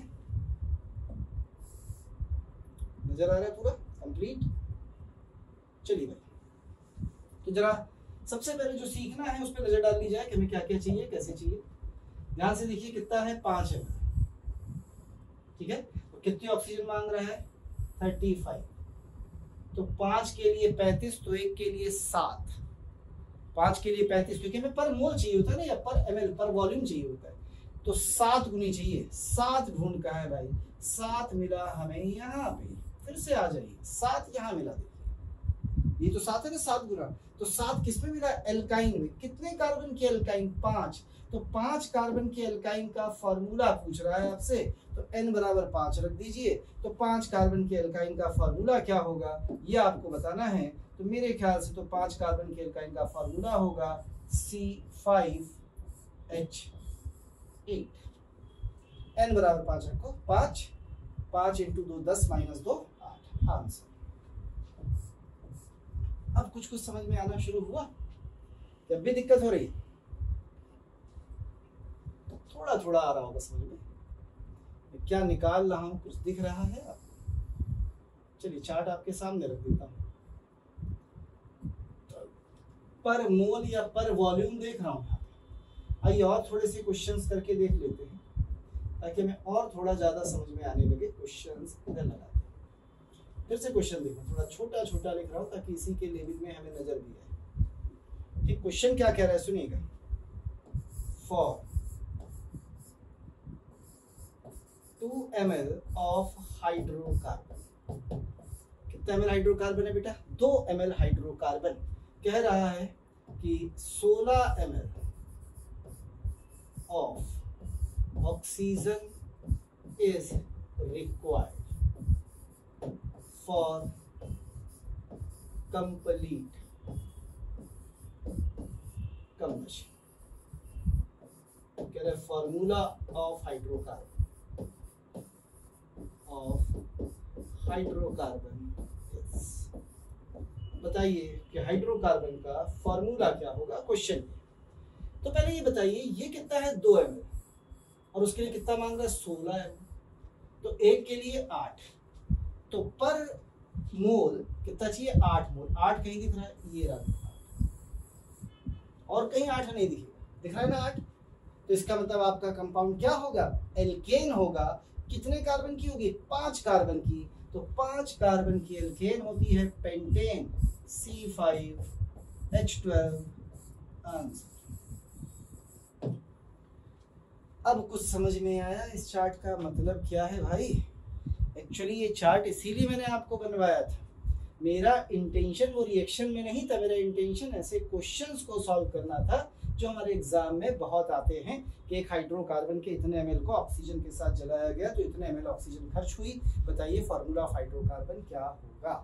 नजर आ रहा है पूरा कंप्लीट। चलिए भाई, तो जरा सबसे पहले जो सीखना है उस पर नजर डाल ली जाए कि हमें क्या क्या चाहिए, कैसे चाहिए। ध्यान से देखिए कितना है, पांच है, ठीक है। तो कितनी ऑक्सीजन मांग रहा है? Thirty five. तो पांच के लिए पैंतीस, तो एक के लिए सात। पांच के लिए पैंतीस, क्योंकि हमें पर मोल चाहिए होता है ना, या पर एमएल पर वॉल्यूम चाहिए होता है, तो सात गुनी चाहिए। सात ढूंढ का है भाई, सात मिला हमें यहाँ पे। फिर से आ जाइए, सात यहाँ मिला, देखिए ये तो सात है ना, सात गुना। तो सात किस में मिला? एल्काइन में। कितने कार्बन की एल्काइन? पांच। तो पांच कार्बन की एल्काइन का फॉर्मूला पूछ रहा है आपसे, तो एन बराबर पांच रख दीजिए। तो पांच कार्बन की एल्काइन का फॉर्मूला क्या होगा ये आपको बताना है। तो मेरे ख्याल से तो पांच कार्बन की एल्काइन का फॉर्मूला होगा C five H eight. N बराबर पांच रखो, पांच पांच इंटू दो दस माइनस दो आठ, आंसर। अब कुछ कुछ समझ में आना शुरू हुआ? जब भी दिक्कत हो रही, थोड़ा थोड़ा आ रहा होगा समझ में। मैं क्या निकाल रहा हूं, कुछ दिख रहा है आपको? चलिए चार्ट आपके सामने रख देता हूं। पर मोल या पर वॉल्यूम देख रहा हूं। आइए और थोड़े से क्वेश्चंस करके देख लेते हैं, ताकि हमें और थोड़ा ज्यादा समझ में आने लगे। क्वेश्चंस इधर लगाते हैं। फिर से क्वेश्चन देखो, थोड़ा छोटा छोटा लिख रहा हूं ताकि इसी के लेवल में हमें नजर भी आए। ठीक, क्वेश्चन क्या कह रहा है सुनिएगा। For two M L of hydrocarbon, कितना एम एल हाइड्रोकार्बन है बेटा? दो एम एल हाइड्रोकार्बन। कह रहा है कि सोलह M L of oxygen is required for complete combustion. कह रहे formula of hydrocarbon of hydrocarbon. बताइए कि हाइड्रोकार्बन का फॉर्मूला क्या होगा क्वेश्चन में। तो पहले ये बताइए, ये कितना है? दो एम एल, और उसके लिए कितना मांग रहा है? सोलह एम एल। तो एक के लिए आठ, तो पर मोल कितना चाहिए? आठ मोल। आठ कहीं दिख रहा है? ये रहा, और कहीं आठ नहीं दिखेगा, दिख रहा है ना आठ। तो इसका मतलब आपका कंपाउंड क्या होगा? एल्केन होगा। कितने कार्बन की होगी? पांच कार्बन की। तो पांच कार्बन की एल्केन होती है pentane, C five H twelve. Answer. अब कुछ समझ में आया इस चार्ट का मतलब क्या है भाई? एक्चुअली ये चार्ट इसीलिए मैंने आपको बनवाया था। मेरा इंटेंशन वो रिएक्शन में नहीं था, मेरा इंटेंशन ऐसे क्वेश्चंस को सॉल्व करना था जो हमारे एग्जाम में बहुत आते हैं कि एक हाइड्रोकार्बन के इतने एमएल को ऑक्सीजन के साथ जलाया गया तो इतने एमएल ऑक्सीजन खर्च हुई। बताइए फॉर्मूला ऑफ हाइड्रोकार्बन क्या होगा?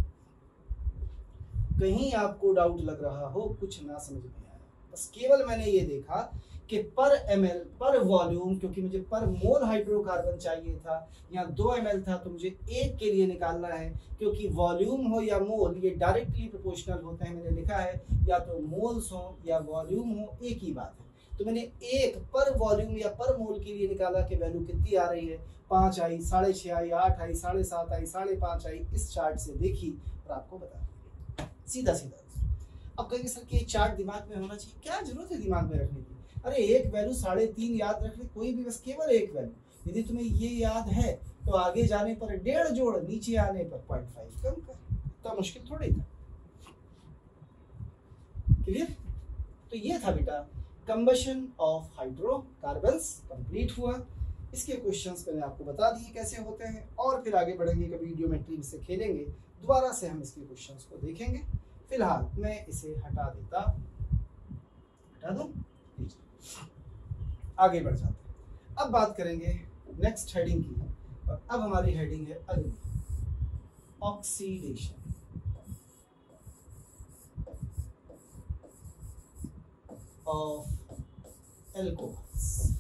कहीं आपको डाउट लग रहा हो, कुछ ना समझ में आया, बस केवल मैंने ये देखा कि पर एमएल पर वॉल्यूम, क्योंकि मुझे पर मोल हाइड्रोकार्बन चाहिए था, यहाँ दो एमएल था तो मुझे एक के लिए निकालना है, क्योंकि वॉल्यूम हो या मोल ये डायरेक्टली प्रोपोर्शनल होते हैं। मैंने लिखा है या तो मोल्स हो या वॉल्यूम हो, एक ही बात है। तो मैंने एक पर वॉल्यूम या पर मोल के लिए निकाला कि वैल्यू कितनी आ रही है, पाँच आई, साढ़े छः आई, आठ आई, साढ़े सात आई, साढ़े पाँच आई, इस चार्ट से देखी और आपको बता दिया, सीधा सीधा। अब कहेंगे सर कि ये चार्ट दिमाग में होना चाहिए, क्या जरूरत है दिमाग में रखने की, अरे एक वैल्यू साढ़े तीन याद रख ले, कोई भी, बस केवल एक वैल्यू, यदि तुम्हें ये याद है तो आगे जाने पर डेढ़ जोड़, नीचे आने पर पॉइंट फाइव कम कर, तो मुश्किल थोड़ी था। क्लियर? तो ये था बेटा कंबशन ऑफ हाइड्रोकार्बन्स कंप्लीट हुआ। इसके क्वेश्चंस मैंने आपको बता दिए कैसे होते हैं, और फिर आगे बढ़ेंगे, कभी वीडियोमेट्री से खेलेंगे, दोबारा से हम इसके क्वेश्चंस को देखेंगे। फिलहाल मैं इसे हटा देता, हटा दूं, आगे बढ़ जाते हैं। अब बात करेंगे नेक्स्ट हेडिंग की, और अब हमारी हेडिंग है अगली, ऑक्सीडेशन। ऑफ एल्कोहल्स,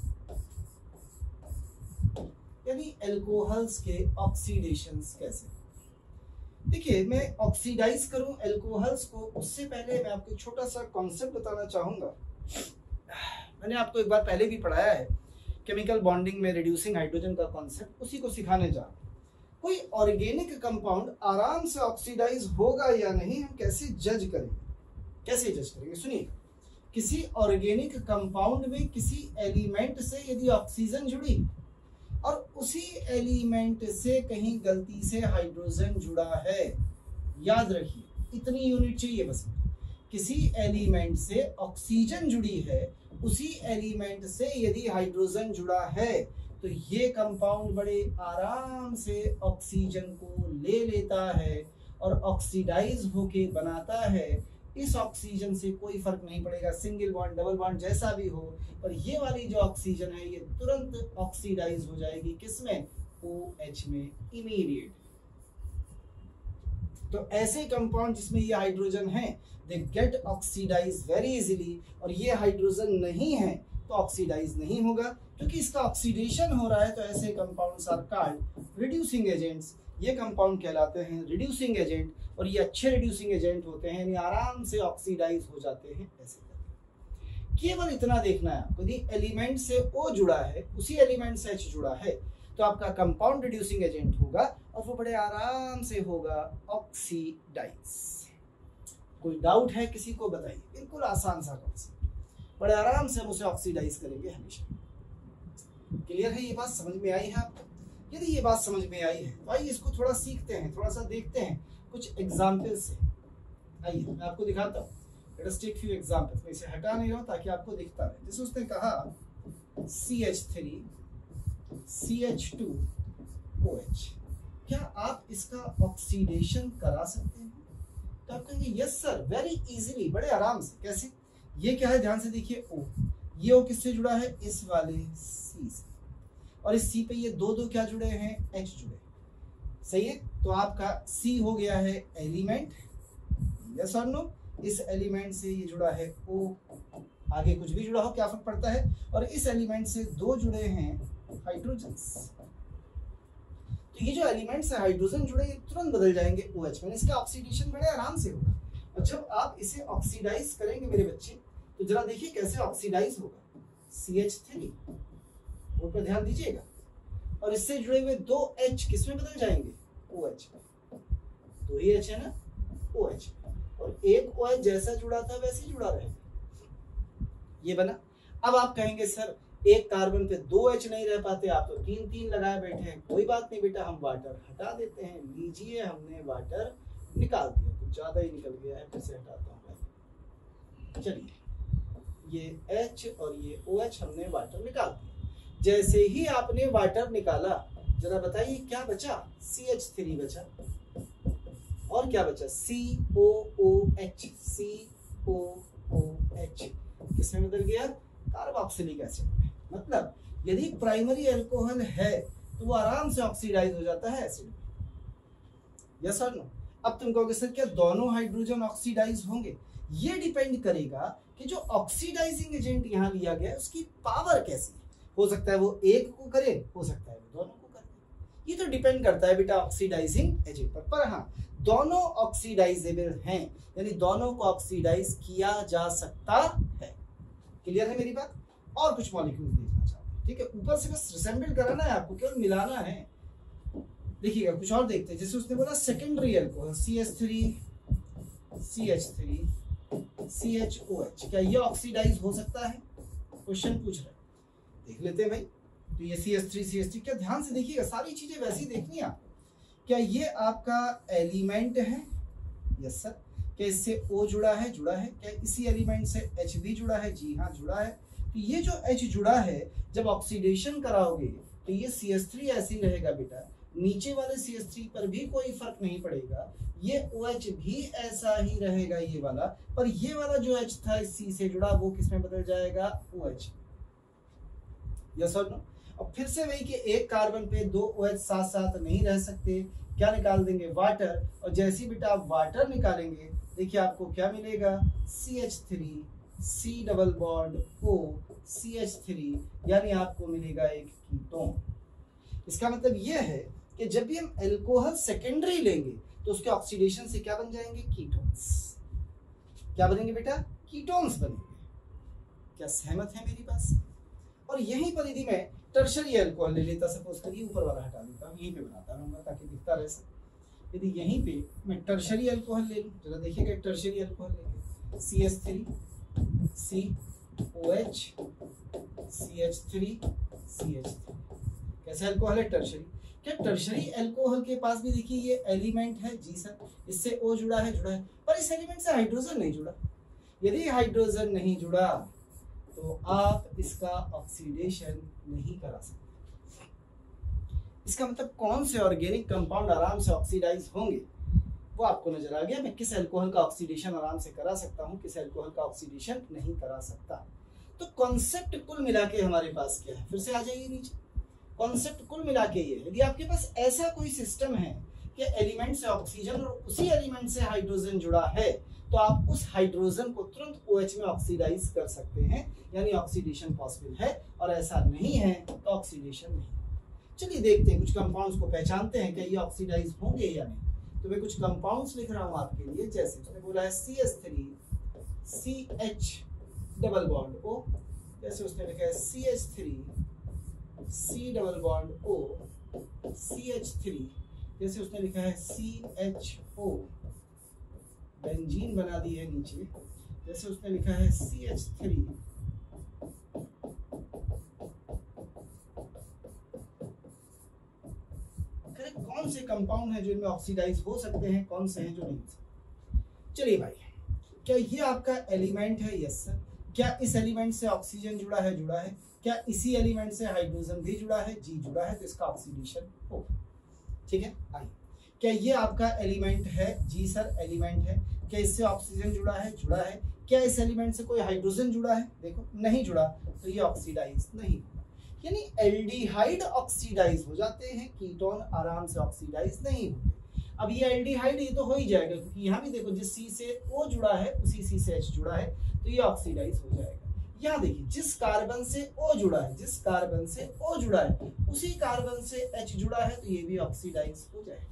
यानी एल्कोहल्स के ऑक्सीडेशंस कैसे। देखिए, मैं ऑक्सीडाइज करूं एल्कोहल्स को, उससे पहले मैं आपको एक छोटा सा कॉन्सेप्ट बताना चाहूंगा। मैंने आपको एक बार पहले भी पढ़ाया है केमिकल बॉन्डिंग में रिड्यूसिंग हाइड्रोजन का कॉन्सेप्ट, उसी को सिखाने जा रहा हूं। कोई ऑर्गेनिक कंपाउंड आराम से ऑक्सीडाइज होगा या नहीं, हम कैसे जज करेंगे, कैसे जज करेंगे, सुनिए। किसी ऑर्गेनिक कंपाउंड में किसी एलिमेंट से यदि ऑक्सीजन जुड़ी और उसी एलिमेंट से कहीं गलती से हाइड्रोजन जुड़ा है, याद रखिए इतनी यूनिट चाहिए बस, किसी एलिमेंट से ऑक्सीजन जुड़ी है, उसी एलिमेंट से यदि हाइड्रोजन जुड़ा है, तो ये कंपाउंड बड़े आराम से ऑक्सीजन को ले लेता है और ऑक्सीडाइज होके बनाता है। इस ऑक्सीजन से कोई फर्क नहीं पड़ेगा, सिंगल बॉन्ड डबल बॉन्ड जैसा भी हो, पर ये वाली जो ऑक्सीजन है ये तुरंत ऑक्सीडाइज हो जाएगी, किसमें, OH में इमीडिएट। तो ऐसे कंपाउंड जिसमें ये हाइड्रोजन है, they get oxidize very easily, और ये हाइड्रोजन नहीं है तो ऑक्सीडाइज नहीं होगा, क्योंकि इसका ऑक्सीडेशन हो रहा है। तो ऐसे compounds are called reducing agents, ये कंपाउंड कहलाते हैं रिड्यूसिंग एजेंट, और ये अच्छे रिड्यूसिंग एजेंट होते हैं, यानी आराम से ऑक्सीडाइज हो जाते हैं। ऐसे केवल इतना देखना है आपको, यदि एलिमेंट से O जुड़ा है, उसी एलिमेंट से H जुड़ा है, तो आपका कंपाउंड रिड्यूसिंग एजेंट होगा और वो बड़े आराम से होगा ऑक्सीडाइज। कोई डाउट है किसी को, बताइए। बिल्कुल आसान सा कॉन्सेप्ट, बड़े आराम से हम उसे ऑक्सीडाइज करेंगे हमेशा। क्लियर है? ये बात समझ में आई है आपको? यदि ये बात समझ में आई है तो आइए इसको थोड़ा सीखते हैं, थोड़ा सा देखते हैं कुछ एग्जाम्पल से। आइए मैं आपको दिखाता हूँ, let us take few examples. मैं इसे हटा नहीं रहा हूँ ताकि आपको दिखता रहे। जैसे उसने कहा C H three C H two O H, क्या आप इसका ऑक्सीडेशन करा सकते हैं? तो आप कहेंगे यस सर, वेरी इजीली, बड़े आराम से। कैसे? ये क्या है, ध्यान से देखिए, O, ये O किससे जुड़ा है, इस वाले C से, और इस C पे ये दो दो क्या जुड़े हैं, H जुड़े। सही है? तो आपका C हो गया है एलिमेंट, यस और नो, इस एलिमेंट से ये जुड़ा है O, आगे कुछ भी जुड़ा हो क्या फर्क पड़ता है, और इस एलिमेंट से दो जुड़े हैं हाइड्रोजन्स। तो ये जो एलिमेंट्स है हाइड्रोजन जुड़े, ये तुरंत बदल जाएंगे OH में, इसका ऑक्सीडेशन बड़े आराम से होगा। और जब आप इसे ऑक्सीडाइज करेंगे मेरे बच्चे, तो जरा देखिए कैसे ऑक्सीडाइज होगा। सी एच थ्री, वो पर ध्यान दीजिएगा, और इससे जुड़े हुए दो H किसमें बदल जाएंगे, OH में। दो ही H है ना, OH, और एक OH जैसा जुड़ा था वैसे ही जुड़ा रहेगा, ये बना। अब आप कहेंगे सर एक कार्बन पे दो H नहीं रह पाते, आप तो तीन तीन लगाए बैठे हैं। कोई बात नहीं बेटा, हम वाटर हटा देते हैं। लीजिए, हमने वाटर निकाल दिया, कुछ ज्यादा ही निकल गया है, फिर से हटाता हूँ। चलिए, ये H और ये OH हमने वाटर निकाल दिया। जैसे ही आपने वाटर निकाला, जरा बताइए क्या बचा, सी एच थ्री बचा, और क्या बचा, सी ओ ओ एच, सी ओ ओ एच किसमें बदल गया, कार्बोक्सिलिक एसिड में। मतलब यदि प्राइमरी अल्कोहल है तो वो आराम से ऑक्सीडाइज हो जाता है एसिड में, यस और नो। अब तुम कहोगे सर क्या दोनों हाइड्रोजन ऑक्सीडाइज होंगे? ये डिपेंड करेगा कि जो ऑक्सीडाइजिंग एजेंट यहाँ लिया गया है उसकी पावर कैसी है। हो सकता है वो एक को करे, हो सकता है वो दोनों को करे, ये तो डिपेंड करता है बेटा ऑक्सीडाइजिंग एजेंट पर। पर हाँ, दोनों ऑक्सीडाइजेबल हैं, यानी दोनों को ऑक्सीडाइज किया जा सकता है। क्लियर है मेरी बात? और कुछ मॉलिक्यूल देखना चाहते हैं, ठीक है, ऊपर से बस रिसेंबल कराना है आपको, केवल मिलाना है। देखिएगा कुछ और देखते हैं, जैसे उसने बोला secondary alcohol C H three C H three C H O H, क्या ये ऑक्सीडाइज हो सकता है? क्वेश्चन पूछ रहा है, देख लेते हैं भाई। तो ये C H three C H three, क्या ध्यान से देखिएगा, सारी चीजें वैसी देखनी है आपको। क्या ये आपका एलिमेंट है? Yes sir. क्या इससे O जुड़ा है? जुड़ा है। क्या इसी एलिमेंट से H भी जुड़ा है? जी हाँ जुड़ा है। तो ये जो H जुड़ा है, जब ऑक्सीडेशन कराओगे तो ये सी एच थ्री ऐसे ही रहेगा बेटा, नीचे वाले सी एच थ्री पर भी कोई फर्क नहीं पड़ेगा, ये OH भी ऐसा ही रहेगा ये वाला, पर ये वाला जो H था इस C से जुड़ा वो किस में बदल जाएगा? OH। यस और नो? और फिर से वही कि एक कार्बन पे दो OH साथ साथ नहीं रह सकते, क्या निकाल देंगे? वाटर। और जैसे ही बेटा आप वाटर निकालेंगे, देखिए आपको क्या मिलेगा? C H three C double bond O C H three, यानी आपको मिलेगा एक कीटोन। इसका मतलब यह है कि जब भी हम अल्कोहल सेकेंडरी लेंगे तो उसके ऑक्सीडेशन से क्या बन जाएंगे? कीटोन्स। क्या बनेंगे बेटा? कीटोन्स बनेंगे। क्या सहमत है मेरी बात से? और यहीं पर यदि मैं टर्शरी अल्कोहल ले लेता, सपोज करिए ऊपर वाला हटा देता हूँ, यहीं पे बनाता रहूंगा ताकि दिखता रहे सब। यदि यहीं पे मैं टर्शरी अल्कोहल ले लूँ, जरा देखिएगा टर्शरी अल्कोहल लेंगे, C H three C O H C H three C H three, कैसे अल्कोहल है? टर्शरी। क्या टर्शरी अल्कोहल के पास भी देखिए ये एलिमेंट है? जी सर। इससे O जुड़ा है? जुड़ा है। पर इस एलिमेंट से हाइड्रोजन नहीं जुड़ा। यदि हाइड्रोजन नहीं जुड़ा तो आप इसका ऑक्सीडेशन नहीं करा सकते। इसका मतलब कौन से ऑर्गेनिक कंपाउंड आराम से ऑक्सीडाइज होंगे वो आपको नजर आ गया। मैं किस अल्कोहल का ऑक्सीडेशन आराम से करा सकता हूं, किस अल्कोहल का ऑक्सीडेशन नहीं करा सकता। तो कॉन्सेप्ट कुल मिला के हमारे पास क्या है? फिर से आ जाइए नीचे। कॉन्सेप्ट कुल मिला के ये, यदि आपके पास ऐसा कोई सिस्टम है कि एलिमेंट से ऑक्सीजन और उसी एलिमेंट से हाइड्रोजन जुड़ा है, तो आप उस हाइड्रोजन को तुरंत OH में ऑक्सीडाइज कर सकते हैं, यानी ऑक्सीडेशन पॉसिबल है। और ऐसा नहीं है तो ऑक्सीडेशन नहीं। चलिए देखते हैं, कुछ कंपाउंड्स को पहचानते हैं कि ये ऑक्सीडाइज होंगे या नहीं। तो मैं कुछ कंपाउंड्स लिख रहा हूं आपके लिए, जैसे उसने बोला है C H three C H double bond O, जैसे उसने लिखा है C H three C double bond O C H three, जैसे उसने लिखा है सी एच ओ, बेंजीन बना दी है नीचे, जैसे उसने लिखा है सी एच थ्री कौन से कंपाउंड है जो इनमें ऑक्सीडाइज हो सकते हैं, कौन से हैं जो नहीं हो सकते। चलिए भाई, क्या ये आपका एलिमेंट है? Yes sir. क्या इस एलिमेंट से ऑक्सीजन जुड़ा है? जुड़ा है। क्या इसी एलिमेंट से हाइड्रोजन भी जुड़ा है? जी जुड़ा है। तो इसका ऑक्सीडेशन हो, ठीक है। आइए, क्या ये आपका एलिमेंट है? जी सर एलिमेंट है। क्या इससे ऑक्सीजन जुड़ा है? जुड़ा है। क्या इस एलिमेंट से कोई हाइड्रोजन जुड़ा है? देखो नहीं जुड़ा, तो ये ऑक्सीडाइज नहीं, यानी एल्डिहाइड ऑक्सीडाइज हो जाते हैं, कीटोन आराम से ऑक्सीडाइज नहीं होते। अब ये एल्डिहाइड ये तो हो ही जाएगा, क्योंकि यहाँ भी देखो जिस C से O जुड़ा है उसी C से H जुड़ा है, तो ये ऑक्सीडाइज हो जाएगा। यहाँ देखिए जिस कार्बन से O जुड़ा है, जिस कार्बन से O जुड़ा है उसी कार्बन से H जुड़ा है, तो ये भी ऑक्सीडाइज हो जाएगा।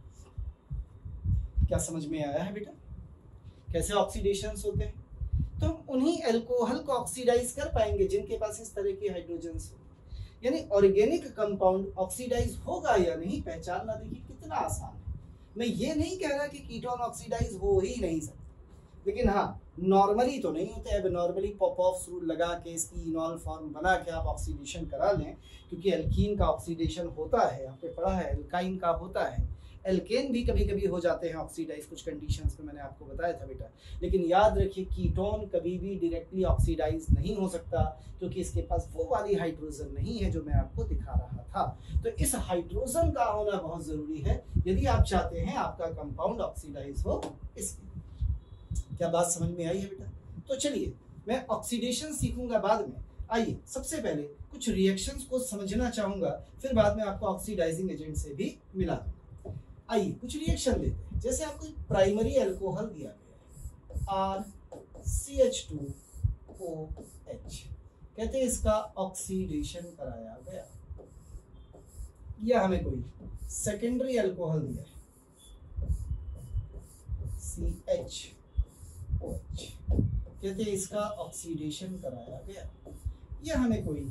क्या समझ में आया है बेटा कैसे ऑक्सीडेशंस होते हैं? तो हम उन्हीं अल्कोहल को ऑक्सीडाइज कर पाएंगे जिनके पास इस तरह की हाइड्रोजन्स हो। यानी ऑर्गेनिक कंपाउंड ऑक्सीडाइज होगा या नहीं पहचानना, देखिए कितना आसान है। मैं ये नहीं कह रहा कि कीटोन ऑक्सीडाइज हो ही नहीं सकते, लेकिन हाँ नॉर्मली तो नहीं होते। अब नॉर्मली पॉप ऑफ रूल लगा के इसकी इनॉल फॉर्म बना के आप ऑक्सीडेशन करा लें, क्योंकि एल्कीन का ऑक्सीडेशन होता है, आपने पढ़ा है, एल्काइन का होता है, एल्केन भी कभी कभी हो जाते हैं ऑक्सीडाइज कुछ कंडीशंस में, मैंने आपको बताया था बेटा। लेकिन याद रखिए कीटोन कभी भी डायरेक्टली ऑक्सीडाइज नहीं हो सकता, क्योंकि इसके पास वो वाली हाइड्रोजन नहीं है जो मैं आपको दिखा रहा था। तो इस हाइड्रोजन का होना बहुत जरूरी है यदि आप चाहते हैं आपका कंपाउंड ऑक्सीडाइज हो। इसकी क्या बात समझ में आई है बेटा? तो चलिए मैं ऑक्सीडेशन सीखूंगा बाद में। आइए सबसे पहले कुछ रिएक्शंस को समझना चाहूंगा, फिर बाद में आपको ऑक्सीडाइजिंग एजेंट से भी मिला दूंगा। आइए कुछ रिएक्शन लेते हैं। जैसे आपको प्राइमरी अल्कोहल दिया गया है R C H two O H, कहते हैं इसका ऑक्सीडेशन कराया गया, या हमें कोई सेकेंडरी अल्कोहल दिया है सी एच ओ एच, कहते हैं इसका ऑक्सीडेशन कराया गया, या हमें कोई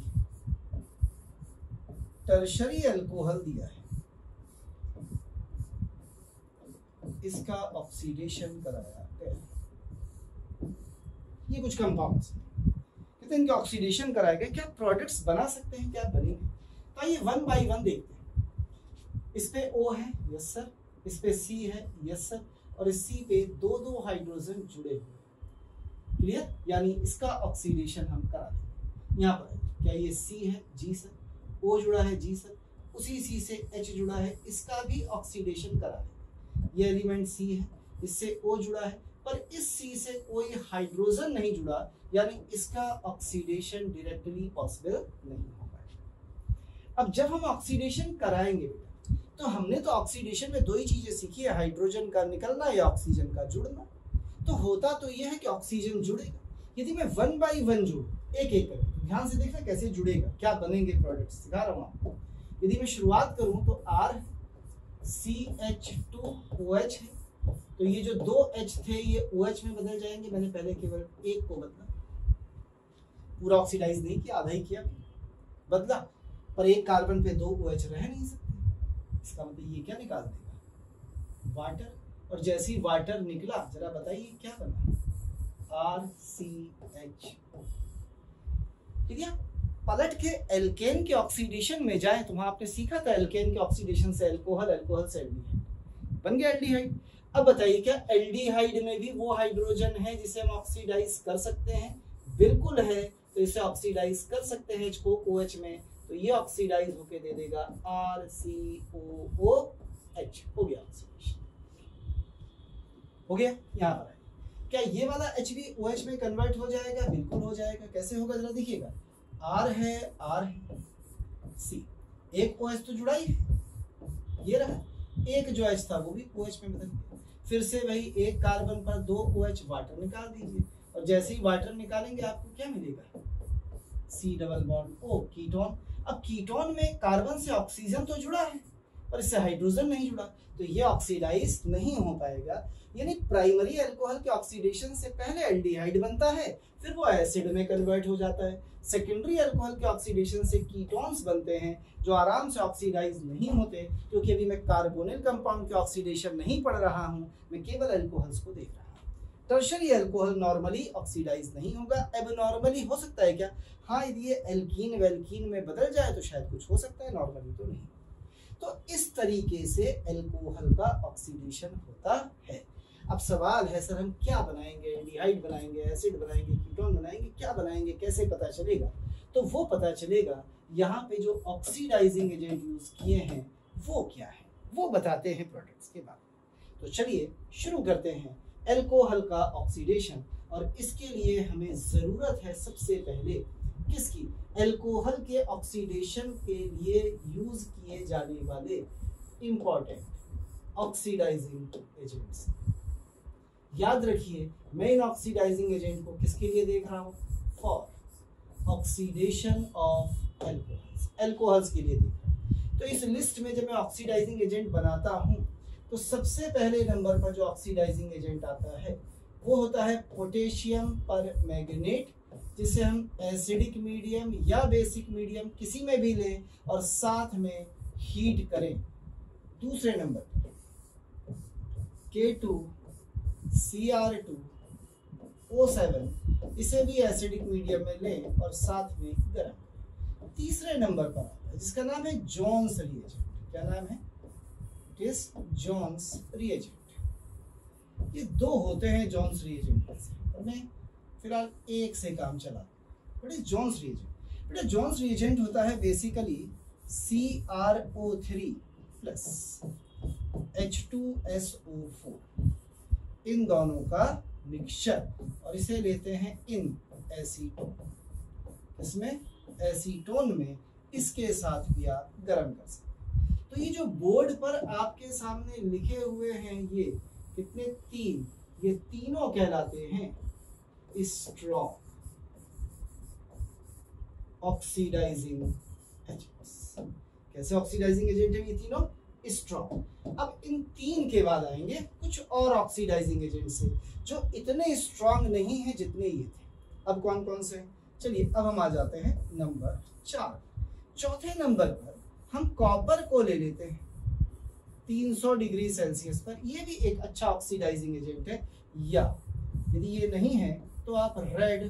टर्शरी अल्कोहल दिया है, इसका ऑक्सीडेशन कराया गया। ये कुछ कंपाउंड्स कहते हैं इनके ऑक्सीडेशन कराया गया, क्या प्रोडक्ट्स बना सकते हैं, क्या बनेंगे? तो आइए वन बाय वन देखते हैं। इस पे O है, यस सर, इस पे C है, यस सर, और इस C पे दो दो हाइड्रोजन जुड़े हुए। क्लियर? यानी इसका ऑक्सीडेशन हम करा देंगे। यहाँ पर क्या ये C है, जी सर, O जुड़ा है, जी सर, उसी C से H जुड़ा है, इसका भी ऑक्सीडेशन करा देंगे। ये एलिमेंट C है, इससे O जुड़ा है, पर इस C से कोई हाइड्रोजन नहीं जुड़ा, यानी इसका ऑक्सीडेशन डायरेक्टली पॉसिबल नहीं हो पाएगा। अब जब हम ऑक्सीडेशन कराएंगे बेटा, तो हमने तो ऑक्सीडेशन में दो ही चीजें सीखी है, हाइड्रोजन का निकलना या ऑक्सीजन का जुड़ना। तो होता तो यह है कि ऑक्सीजन जुड़ेगा। यदि मैं वन बाई वन जोड़ूं, एक एक करके, तो ध्यान से देखना कैसे जुड़ेगा, क्या बनेंगे प्रोडक्ट्स, सिखा रहा हूं आपको। यदि मैं शुरुआत करूं तो R C H two O H है, तो ये जो दो H थे ये OH में बदल जाएंगे। मैंने पहले केवल एक को बदला, पूरा ऑक्सीडाइज नहीं किया, आधा ही किया, बदला, पर एक कार्बन पे दो OH रह नहीं सकते। इसका मतलब ये क्या निकाल देगा, वाटर। और जैसे ही वाटर निकला, जरा बताइए क्या बना, R C H। ठीक है, पलट के एल्केन के ऑक्सीडेशन में जाए तो वहां आपने सीखा था एल्केन के ऑक्सीडेशन से एल्कोहल, एल्कोहल से एल्डिहाइड बन गया एल्डिहाइड। अब बताइए क्या एल्डिहाइड में भी वो हाइड्रोजन है जिसे हम ऑक्सीडाइज कर सकते हैं? बिल्कुल है। तो इसे ऑक्सीडाइज कर सकते हैं H को OH में, तो ये ऑक्सीडाइज होके दे देगा R C O O H। हो गया ऑक्सीडेशन, हो गया। यहाँ पर क्या ये वाला H भी OH में कन्वर्ट हो जाएगा? बिल्कुल हो जाएगा। कैसे होगा जरा देखिएगा, R है, R है, C, एक OH तो जुड़ा ही है, ये रहा, एक जो H था वो भी OH में बदल गया। फिर से वही एक कार्बन पर दो OH, वाटर निकाल दीजिए, और जैसे ही वाटर निकालेंगे आपको क्या मिलेगा, C double bond O, ketone. अब कीटोन में कार्बन से ऑक्सीजन तो जुड़ा है, पर इससे हाइड्रोजन नहीं जुड़ा, तो ये ऑक्सीडाइज नहीं हो पाएगा। यानी प्राइमरी अल्कोहल के ऑक्सीडेशन से पहले एल्डिहाइड बनता है, फिर वो एसिड में कन्वर्ट हो जाता है। सेकेंडरी अल्कोहल के ऑक्सीडेशन से कीटोन्स बनते हैं जो आराम से ऑक्सीडाइज नहीं होते, क्योंकि अभी मैं कार्बोनिल कंपाउंड के ऑक्सीडेशन नहीं पढ़ रहा हूं, मैं केवल अल्कोहल्स को देख रहा हूं। टर्शरी अल्कोहल नॉर्मली ऑक्सीडाइज नहीं होगा। एबनॉर्मली हो सकता है क्या? हाँ, यदि ये एल्कीन वेल्कीन में बदल जाए तो शायद कुछ हो सकता है, नॉर्मली तो नहीं। तो इस तरीके से अल्कोहल का ऑक्सीडेशन होता है। अब सवाल है सर हम क्या बनाएंगे, एल्डिहाइड बनाएंगे, एसिड बनाएंगे, कीटोन बनाएंगे, क्या बनाएंगे, कैसे पता चलेगा? तो वो पता चलेगा यहाँ पे जो ऑक्सीडाइजिंग एजेंट यूज किए हैं वो क्या है, वो बताते हैं प्रोडक्ट्स के बारे में। तो चलिए शुरू करते हैं अल्कोहल का ऑक्सीडेशन। और इसके लिए हमें जरूरत है सबसे पहले किसकी, अल्कोहल के ऑक्सीडेशन के लिए यूज किए जाने वाले इंपॉर्टेंट ऑक्सीडाइजिंग एजेंट्स। याद रखिए मैं इन ऑक्सीडाइजिंग एजेंट को किसके लिए देख रहा हूं, for oxidation of alcohols, alcohols के लिए देख रहा हूं। तो इस लिस्ट में जब मैं ऑक्सीडाइजिंग एजेंट बनाता हूं तो सबसे पहले नंबर पर जो ऑक्सीडाइजिंग एजेंट आता है वो होता है पोटेशियम पर मैग्नेट, जिसे हम एसिडिक मीडियम या बेसिक मीडियम किसी में भी लें और साथ में हीट करें। दूसरे नंबर पर K two C R two O seven, इसे भी एसिडिक मीडियम में लें और साथ में गर्म करें। तीसरे नंबर पर आता है जिसका नाम है जोन्स रिएजेंट। क्या नाम है? It is Jones reagent. ये दो होते हैं जोन्स रिएजेंट में, और मैं फिलहाल एक से काम चला। बट जोन्स रिएजेंट, बेटा जोन्स रिएजेंट होता है basically C R O three plus H two S O four, इन दोनों का मिक्सचर, और इसे लेते हैं इन एसीटोन। इसमें एसीटोन में इसके साथ भी आप गर्म कर सकते हैं। तो ये जो बोर्ड पर आपके सामने लिखे हुए हैं ये कितने, तीन, ये तीनों कहलाते हैं स्ट्रॉन्ग ऑक्सीडाइजिंग एजेंट्स। कैसे ऑक्सीडाइजिंग एजेंट है ये तीनों? स्ट्रॉन्ग। अब इन तीन के बाद आएंगे कुछ और ऑक्सीडाइजिंग एजेंट से जो इतने स्ट्रॉन्ग नहीं है जितने ये थे। अब कौन कौन से? चलिए अब हम आ जाते हैं नंबर चार। चौथे नंबर पर हम कॉपर को ले लेते हैं तीन सौ डिग्री सेल्सियस पर। ये भी एक अच्छा ऑक्सीडाइजिंग एजेंट है, या यदि ये नहीं है तो आप रेड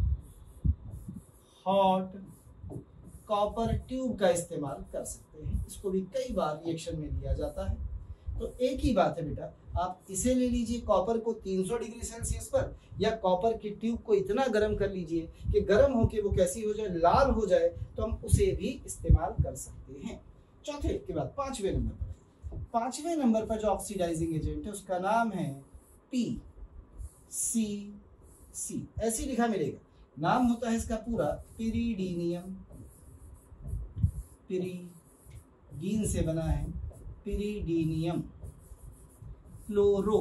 हॉट कॉपर ट्यूब का इस्तेमाल कर सकते हैं। इसको भी कई बार रिएक्शन में लिया जाता है। तो एक ही बात है बेटा, आप इसे ले लीजिए कॉपर को तीन सौ डिग्री सेल्सियस पर, या कॉपर की ट्यूब को इतना गर्म कर लीजिए कि गर्म होके वो कैसी हो जाए, लाल हो जाए, तो हम उसे भी इस्तेमाल कर सकते हैं। चौथे के बाद पांचवें नंबर पर पांचवें नंबर पर जो ऑक्सीडाइजिंग एजेंट है उसका नाम है पी सी सी। ऐसे लिखा मिलेगा, नाम होता है इसका पूरा पिरीडीनियम। पिरीडीन से बना है, pyridinium fluoro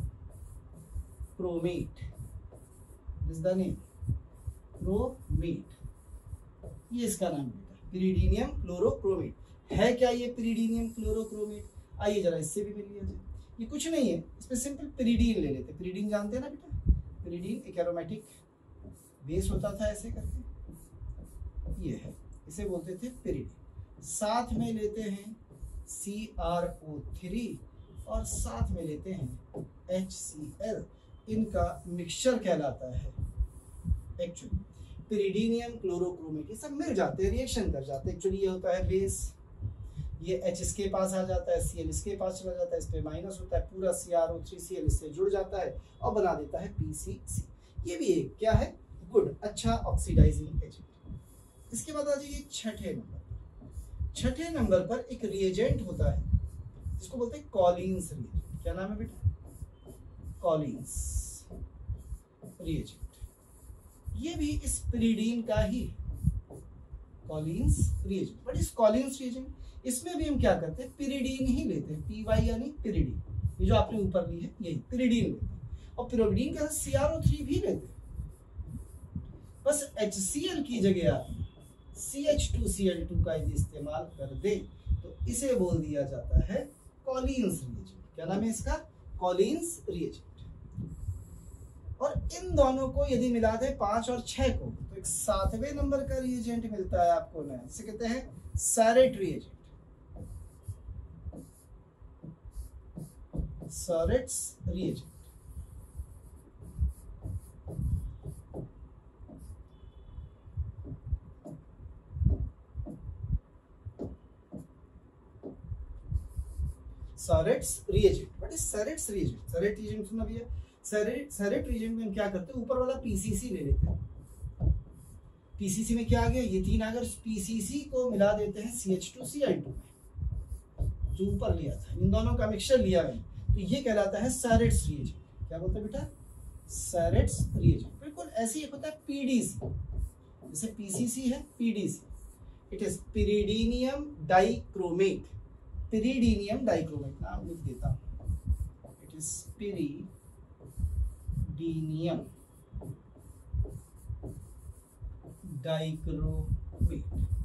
chromate, this the name chromate. ये इसका नाम है पिरीडीनियम क्लोरोक्रोमेट। है क्या ये पिरीडीनियम क्लोरोक्रोमेट? आइए जरा इससे भी मिल लिया जाए। ये कुछ नहीं है, इसमें सिंपल पिरीडीन ले लेते। पिरीडीन जानते हैं ना बेटा? पिरीडीन एक एरोमेटिक बेस होता था ऐसे करके, ये है, इसे बोलते थे पिरीडीन। साथ में लेते हैं सी आर ओ थ्री और साथ में लेते हैं एच सी एल। इनका मिक्सचर कहलाता है एक्चुअली पिरीडीनियम क्लोरोक्रोमेट। ये सब मिल जाते हैं, रिएक्शन कर जाते हैं। एक्चुअली ये होता है बेस, ये H इसके पास आ जाता है, Cl इसके पास चला जाता है, इस पे माइनस होता है, पूरा C R O three C L इससे जुड़ जाता है और बना देता है पी सी सी। ये भी एक क्या है, गुड अच्छा ऑक्सीडाइजिंग एजेंट। इसके बाद आ जाइए छठे नंबर पर। छठे नंबर पर एक रिएजेंट होता है जिसको बोलते हैं कॉलिन्स रिएजेंट। क्या नाम है बेटा? Collins reagent. ये भी इस पिरीडीन का ही कॉलिन्स रिएजेंट। बट इस कॉलिन्स रिएजेंट इसमें भी हम क्या करते हैं, पिरीडीन ही लेते हैं। पी वाई यानी पिरीडीन, ये जो आपने ऊपर ली है यही पिरीडीन लेते हैं। और पिरीडीन के साथ सी आर ओ थ्री भी लेते हैं। बस एच सी एल की जगह आप C H two C L two का यदि इस्तेमाल कर दे तो इसे बोल दिया जाता है कॉलिन्स रिएजेंट। क्या नाम है इसका? Collins reagent. और इन दोनों को यदि मिला दे पांच और छह को तो एक सातवें नंबर का रिएजेंट मिलता है आपको नया, जिसे कहते हैं Sarett reagent. Sarett's reagent. Sarett's reagent. What is Sarett's reagent? Sarett reagent सुना भैया? सैरेट सैरेट रिएजेंट में हम क्या करते हैं, ऊपर वाला पीसीसी ले लेते हैं। पीसीसी में क्या आ गया, ये तीन अगर पीसीसी को मिला देते हैं C H two C L two में, जो ऊपर लिया था, इन दोनों का मिक्सचर लिया है, तो ये कहलाता है सैरेट्स रिएजेंट। क्या बोलते हैं बेटा? Sarett's reagent. बिल्कुल ऐसे ही होता है पीडीसी, जैसे पीसीसी है PDC. It is pyridinium dichromate. Pyridinium dichromate नाम लिख देता हूं। It is pyridinium dichromate.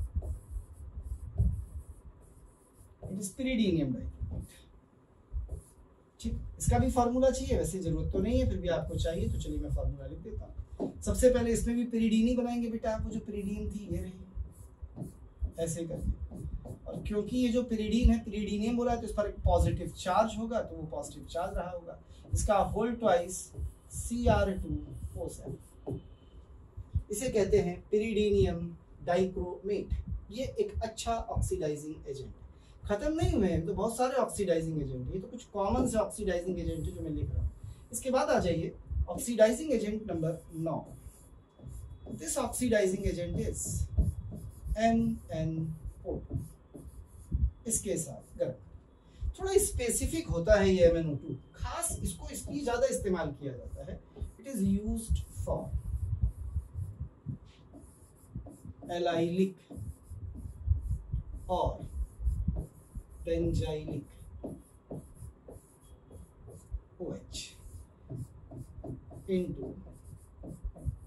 It is pyridinium dichromate. ठीक, इसका भी फार्मूला चाहिए, वैसे जरूरत तो नहीं है, फिर भी आपको चाहिए तो चलिए मैं फार्मूला लिख देता हूँ। सबसे पहले इसमें भी पिरीडीन ही बनाएंगे बेटा। आपको जो पिरीडीन थी ये रही, ऐसे करके। और क्योंकि ये जो पिरीडीन है, पिरीडीनियम बोला है, तो इस पर एक पॉजिटिव चार्ज होगा, तो वो पॉजिटिव चार्ज रहा होगा। इसका whole twice C R two O seven. इसे कहते हैं पिरीडीनियम डाइक्रोमेट। ये एक अच्छा ऑक्सीडाइजिंग एजेंट। खत्म नहीं हुए हैं तो बहुत सारे ऑक्सीडाइजिंग एजेंट, ये तो कुछ कॉमन से ऑक्सीडाइजिंग एजेंट है जो मैं लिख रहा हूँ। इसके बाद आ जाइए ऑक्सीडाइजिंग एजेंट नंबर नौ। This oxidizing agent is N N O. इसके साथ गर्म, थोड़ा स्पेसिफिक होता है ये एम एन ओ टू, खास इसको इसलिए ज्यादा इस्तेमाल किया जाता है। It is used for allylic और बेंजाइलिक OH into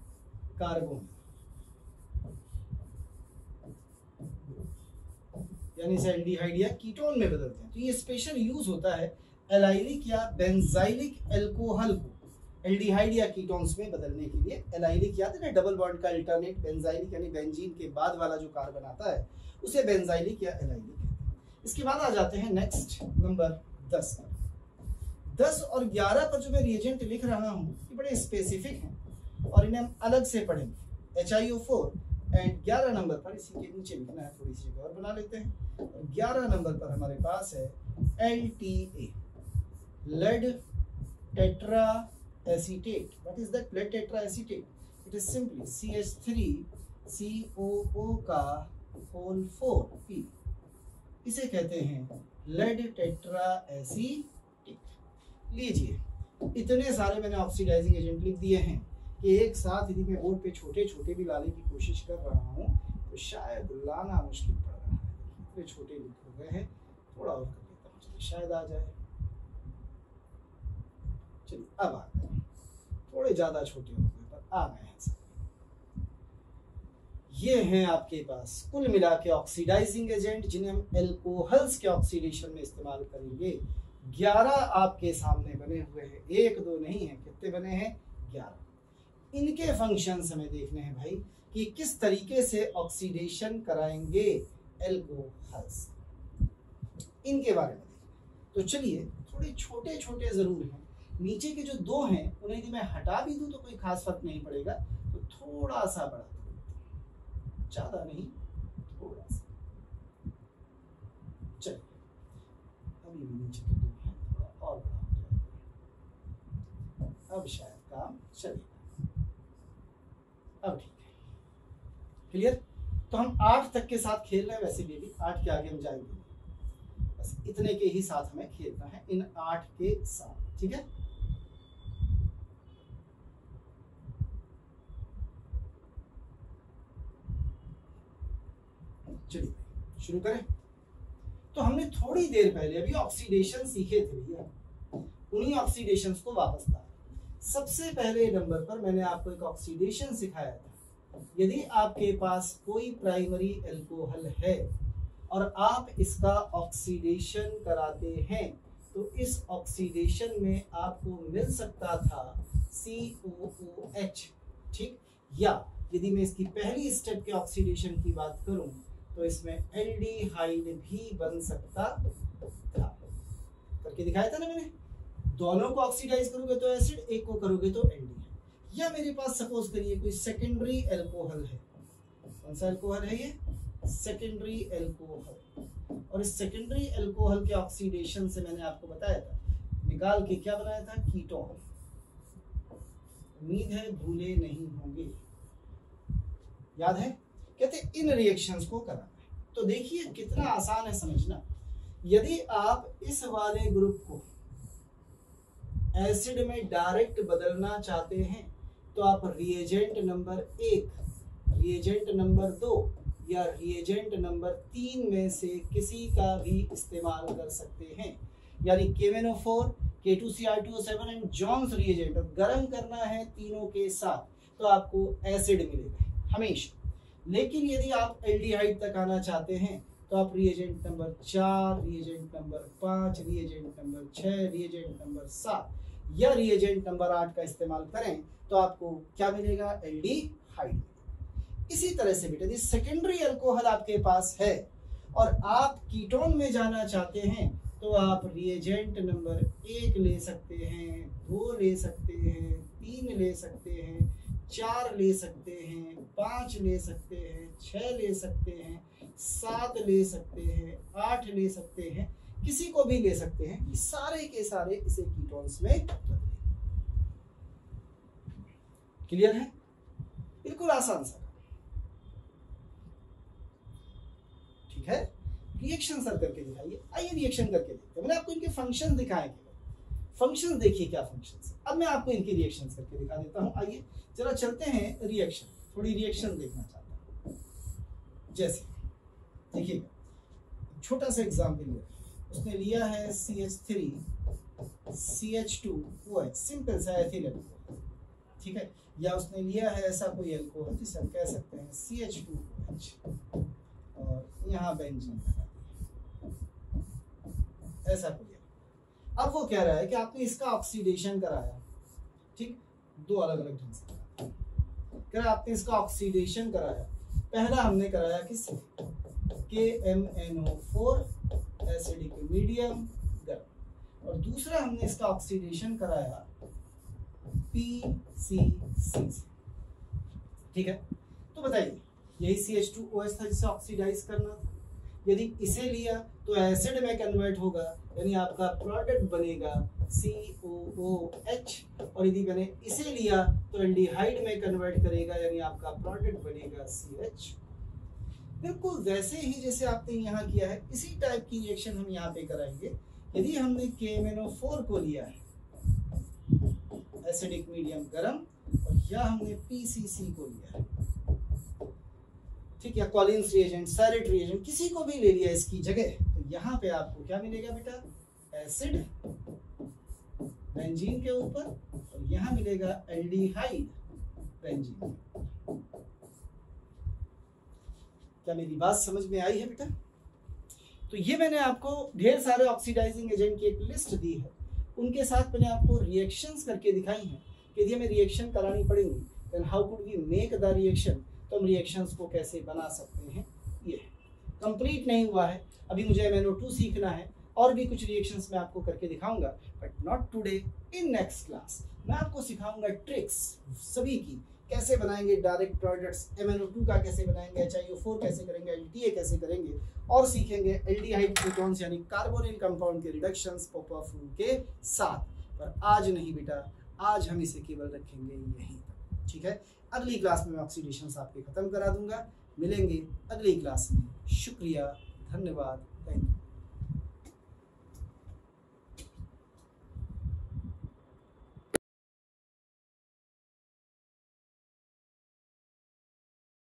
कार्बन, यानी इसे एल्डिहाइड या कीटोन में बदलते हैं। तो ये स्पेशल यूज होता है एलाइलिक या बेंजाइलिक एल्कोहल को एल्डिहाइड या कीटोन्स में बदलने के लिए। एलाइलिक याद है ना, डबल बॉन्ड का अल्टरनेट, बेंजाइलिक यानी बेंजीन के बाद वाला जो कार्बन आता है उसे बेंजाइलिक या एलाइलिक कहते हैं। इसके बाद आ जाते हैं नेक्स्ट नंबर दस पर। दस और ग्यारह पर जो मैं रिएजेंट लिख रहा हूँ ये बड़े स्पेसिफिक हैं और इन्हें हम अलग से पढ़ेंगे। H I O four and ग्यारह नंबर पर इसी के नीचे लिखना है, थोड़ी सी जगह और बना लेते हैं। और ग्यारह नंबर पर हमारे पास है L T A, lead tetra acetate. What is that lead tetra acetate? It is simply C H three C O O का होल फोर पी। इसे कहते हैं लेड टेट्रा एसीटेट। लीजिए, इतने सारे मैंने ऑक्सीडाइजिंग एजेंट लिख दिए हैं कि एक साथ यदि मैं बोर्ड पे छोटे छोटे भी लाने की कोशिश कर रहा हूँ तो शायद लाना मुश्किल पड़ रहा है। इतने छोटे लिख हो गए हैं, थोड़ा और कर लेता हूँ, चलिए शायद आ जाए। चलिए अब आ गए, थोड़े ज्यादा छोटे हो गए पर आ गए हैं। ये हैं आपके पास कुल मिला के ऑक्सीडाइजिंग एजेंट जिन्हें हम एल्कोहल्स के ऑक्सीडेशन में इस्तेमाल करेंगे। ग्यारह आपके सामने बने हुए हैं, एक दो नहीं है, कितने बने हैं? ग्यारह। इनके फंक्शंस हमें देखने हैं भाई कि किस तरीके से ऑक्सीडेशन कराएंगे एल्कोहल्स, इनके बारे में देखना। तो चलिए, थोड़े छोटे छोटे जरूर हैं, नीचे के जो दो हैं उन्हें यदि मैं हटा भी दूं तो कोई खास फर्क नहीं पड़ेगा। तो थोड़ा सा बड़ा, ज्यादा नहीं, थोड़ा सा। चलिए, अभी भी नीचे के दो हैं, थोड़ा और बड़ा हो जाएगा। अब शायद काम चलेगा। अब ठीक है, क्लियर? तो हम आठ तक के साथ खेल रहे हैं, वैसे भी अभी आठ के आगे हम जाएंगे, बस इतने के ही साथ हमें खेलना है, इन आठ के साथ, ठीक है? चलिए शुरू करें। तो हमने थोड़ी देर पहले अभी ऑक्सीडेशन सीखे थे भैया, उन्हीं ऑक्सीडेशंस को वापस ला। सबसे पहले नंबर पर मैंने आपको एक ऑक्सीडेशन सिखाया था। यदि आपके पास कोई प्राइमरी अल्कोहल है और आप इसका ऑक्सीडेशन कराते हैं तो इस ऑक्सीडेशन में आपको मिल सकता था सी ओ ओ एच, ठीक? या यदि मैं इसकी पहली स्टेप के ऑक्सीडेशन की बात करूं तो इसमें एल्डिहाइड भी बन सकता था। करके दिखाया था ना मैंने। दोनों को ऑक्सीडाइज करोगे तो एसिड, एक को करोगे तो एल्डिहाइड। या मेरे पास सपोज करिए कोई सेकेंडरी अल्कोहल है। कौन सा अल्कोहल है ये? Secondary alcohol. और इस सेकेंडरी अल्कोहल के ऑक्सीडेशन से मैंने आपको बताया था, निकाल के क्या बनाया था? कीटोन। उम्मीद है भूले नहीं होंगे, याद है? कहते इन रिएक्शंस को कराना है। तो देखिए कितना आसान है समझना। यदि आप इस वाले ग्रुप को एसिड में डायरेक्ट बदलना चाहते हैं तो आप रिएजेंट नंबर एक, रिएजेंट नंबर दो या रिएजेंट नंबर तीन में से किसी का भी इस्तेमाल कर सकते हैं। यानी के एन ओ फोर, के two C R two O seven and Johns reagent गर्म करना है तीनों के साथ तो आपको एसिड मिलेगा हमेशा। लेकिन यदि आप एल्डिहाइड तक आना चाहते हैं तो आप रिएजेंट नंबर चार, रिएजेंट नंबर पाँच, रिएजेंट नंबर छः, रिएजेंट नंबर सात या रिएजेंट नंबर आठ का इस्तेमाल करें तो आपको क्या मिलेगा? एल्डिहाइड। इसी तरह से बेटा यदि सेकेंडरी अल्कोहल आपके पास है और आप कीटोन में जाना चाहते हैं तो आप रिएजेंट नंबर एक ले सकते हैं, दो ले सकते हैं, तीन ले सकते हैं, चार ले सकते हैं, पाँच ले सकते हैं, छः ले सकते हैं, सात ले सकते हैं, आठ ले सकते हैं, किसी को भी ले सकते हैं। ये सारे के सारे इसे कीटोन्स में बदलें। क्लियर है? बिल्कुल आसान सा, ठीक है? रिएक्शन सर करके दिखाइए। आइए रिएक्शन करके देखते हैं। मैंने आपको इनके फंक्शन दिखाए केवल। फंक्शन देखिए क्या फंक्शन। अब मैं आपको इनकी रिएक्शन करके दिखा देता हूं। आइए जरा चलते हैं रिएक्शन, थोड़ी रिएक्शन देखना चाहता हूं। जैसे देखिए छोटा सा एग्जाम्पल लिया, उसने लिया है C H three C H two O H, simple सा एथिल अल्कोहल, ठीक है? या उसने लिया है ऐसा कोई अल्कोहल जिसे हम कह सकते हैं C H two O H और यहाँ बेंजीन लगा दिया। ऐसा लिया। अब वो कह रहा है कि आपने इसका ऑक्सीडेशन कराया, ठीक, दो अलग अलग ढंग से कह रहा है आपने इसका ऑक्सीडेशन कराया। पहला हमने कराया किससे, K M N O four acidic medium गर्म, और दूसरा हमने इसका ऑक्सीडेशन कराया पी सी सी से, ठीक है। तो बताइए यही C H two O H था जिसे ऑक्सीडाइज करना था, यदि इसे लिया तो एसिड में कन्वर्ट होगा, यानी आपका प्रोडक्ट बनेगा सी ओ ओ एच, और यदि मैंने इसे लिया तो एल्डिहाइड में कन्वर्ट करेगा, यानी आपका प्रोडक्ट बनेगा सी एच। बिल्कुल वैसे ही जैसे आपने यहाँ किया है, इसी टाइप की रिएक्शन हम यहाँ पे कराएंगे। यदि हमने के एम एन ओ फोर को लिया है एसिडिक मीडियम गरम, और या हमने पी सी सी को लिया है, ठीक है, कॉलिन्स रिएजेंट, सैरेट रिएजेंट, किसी को भी ले लिया इसकी जगह, तो यहाँ पे आपको क्या मिलेगा बेटा, एसिड बेंजीन के ऊपर, और यहाँ मिलेगा एल्डिहाइड बेंजीन। क्या मेरी बात समझ में आई है बेटा? तो ये मैंने आपको ढेर सारे ऑक्सीडाइजिंग एजेंट की एक लिस्ट दी है, उनके साथ मैंने आपको रिएक्शंस करके दिखाई हैं कि यदि हमें रिएक्शन करानी पड़ेंगी then how could we make the reaction, तो हम रिएक्शंस को कैसे बना सकते हैं। ये कंप्लीट नहीं हुआ है, अभी मुझे एम एन ओ टू सीखना है, और भी कुछ रिएक्शंस मैं आपको करके दिखाऊंगा, but not today, in next class मैं आपको सिखाऊंगा ट्रिक्स सभी की, कैसे बनाएंगे direct products, M N O two का कैसे बनाएंगे, एच आई ओ फोर कैसे करेंगे, एल टी ए कैसे करेंगे, और सीखेंगे एल्डिहाइड कीटोन्स यानी कार्बोनिल कंपाउंड के रिडक्शंस पॉपअप के साथ। पर आज नहीं बेटा, आज हम इसे केवल रखेंगे यहीं तक, ठीक है। अगली क्लास में मैं ऑक्सीडेशंस आपके खत्म करा दूंगा। मिलेंगे अगली क्लास में। शुक्रिया, धन्यवाद।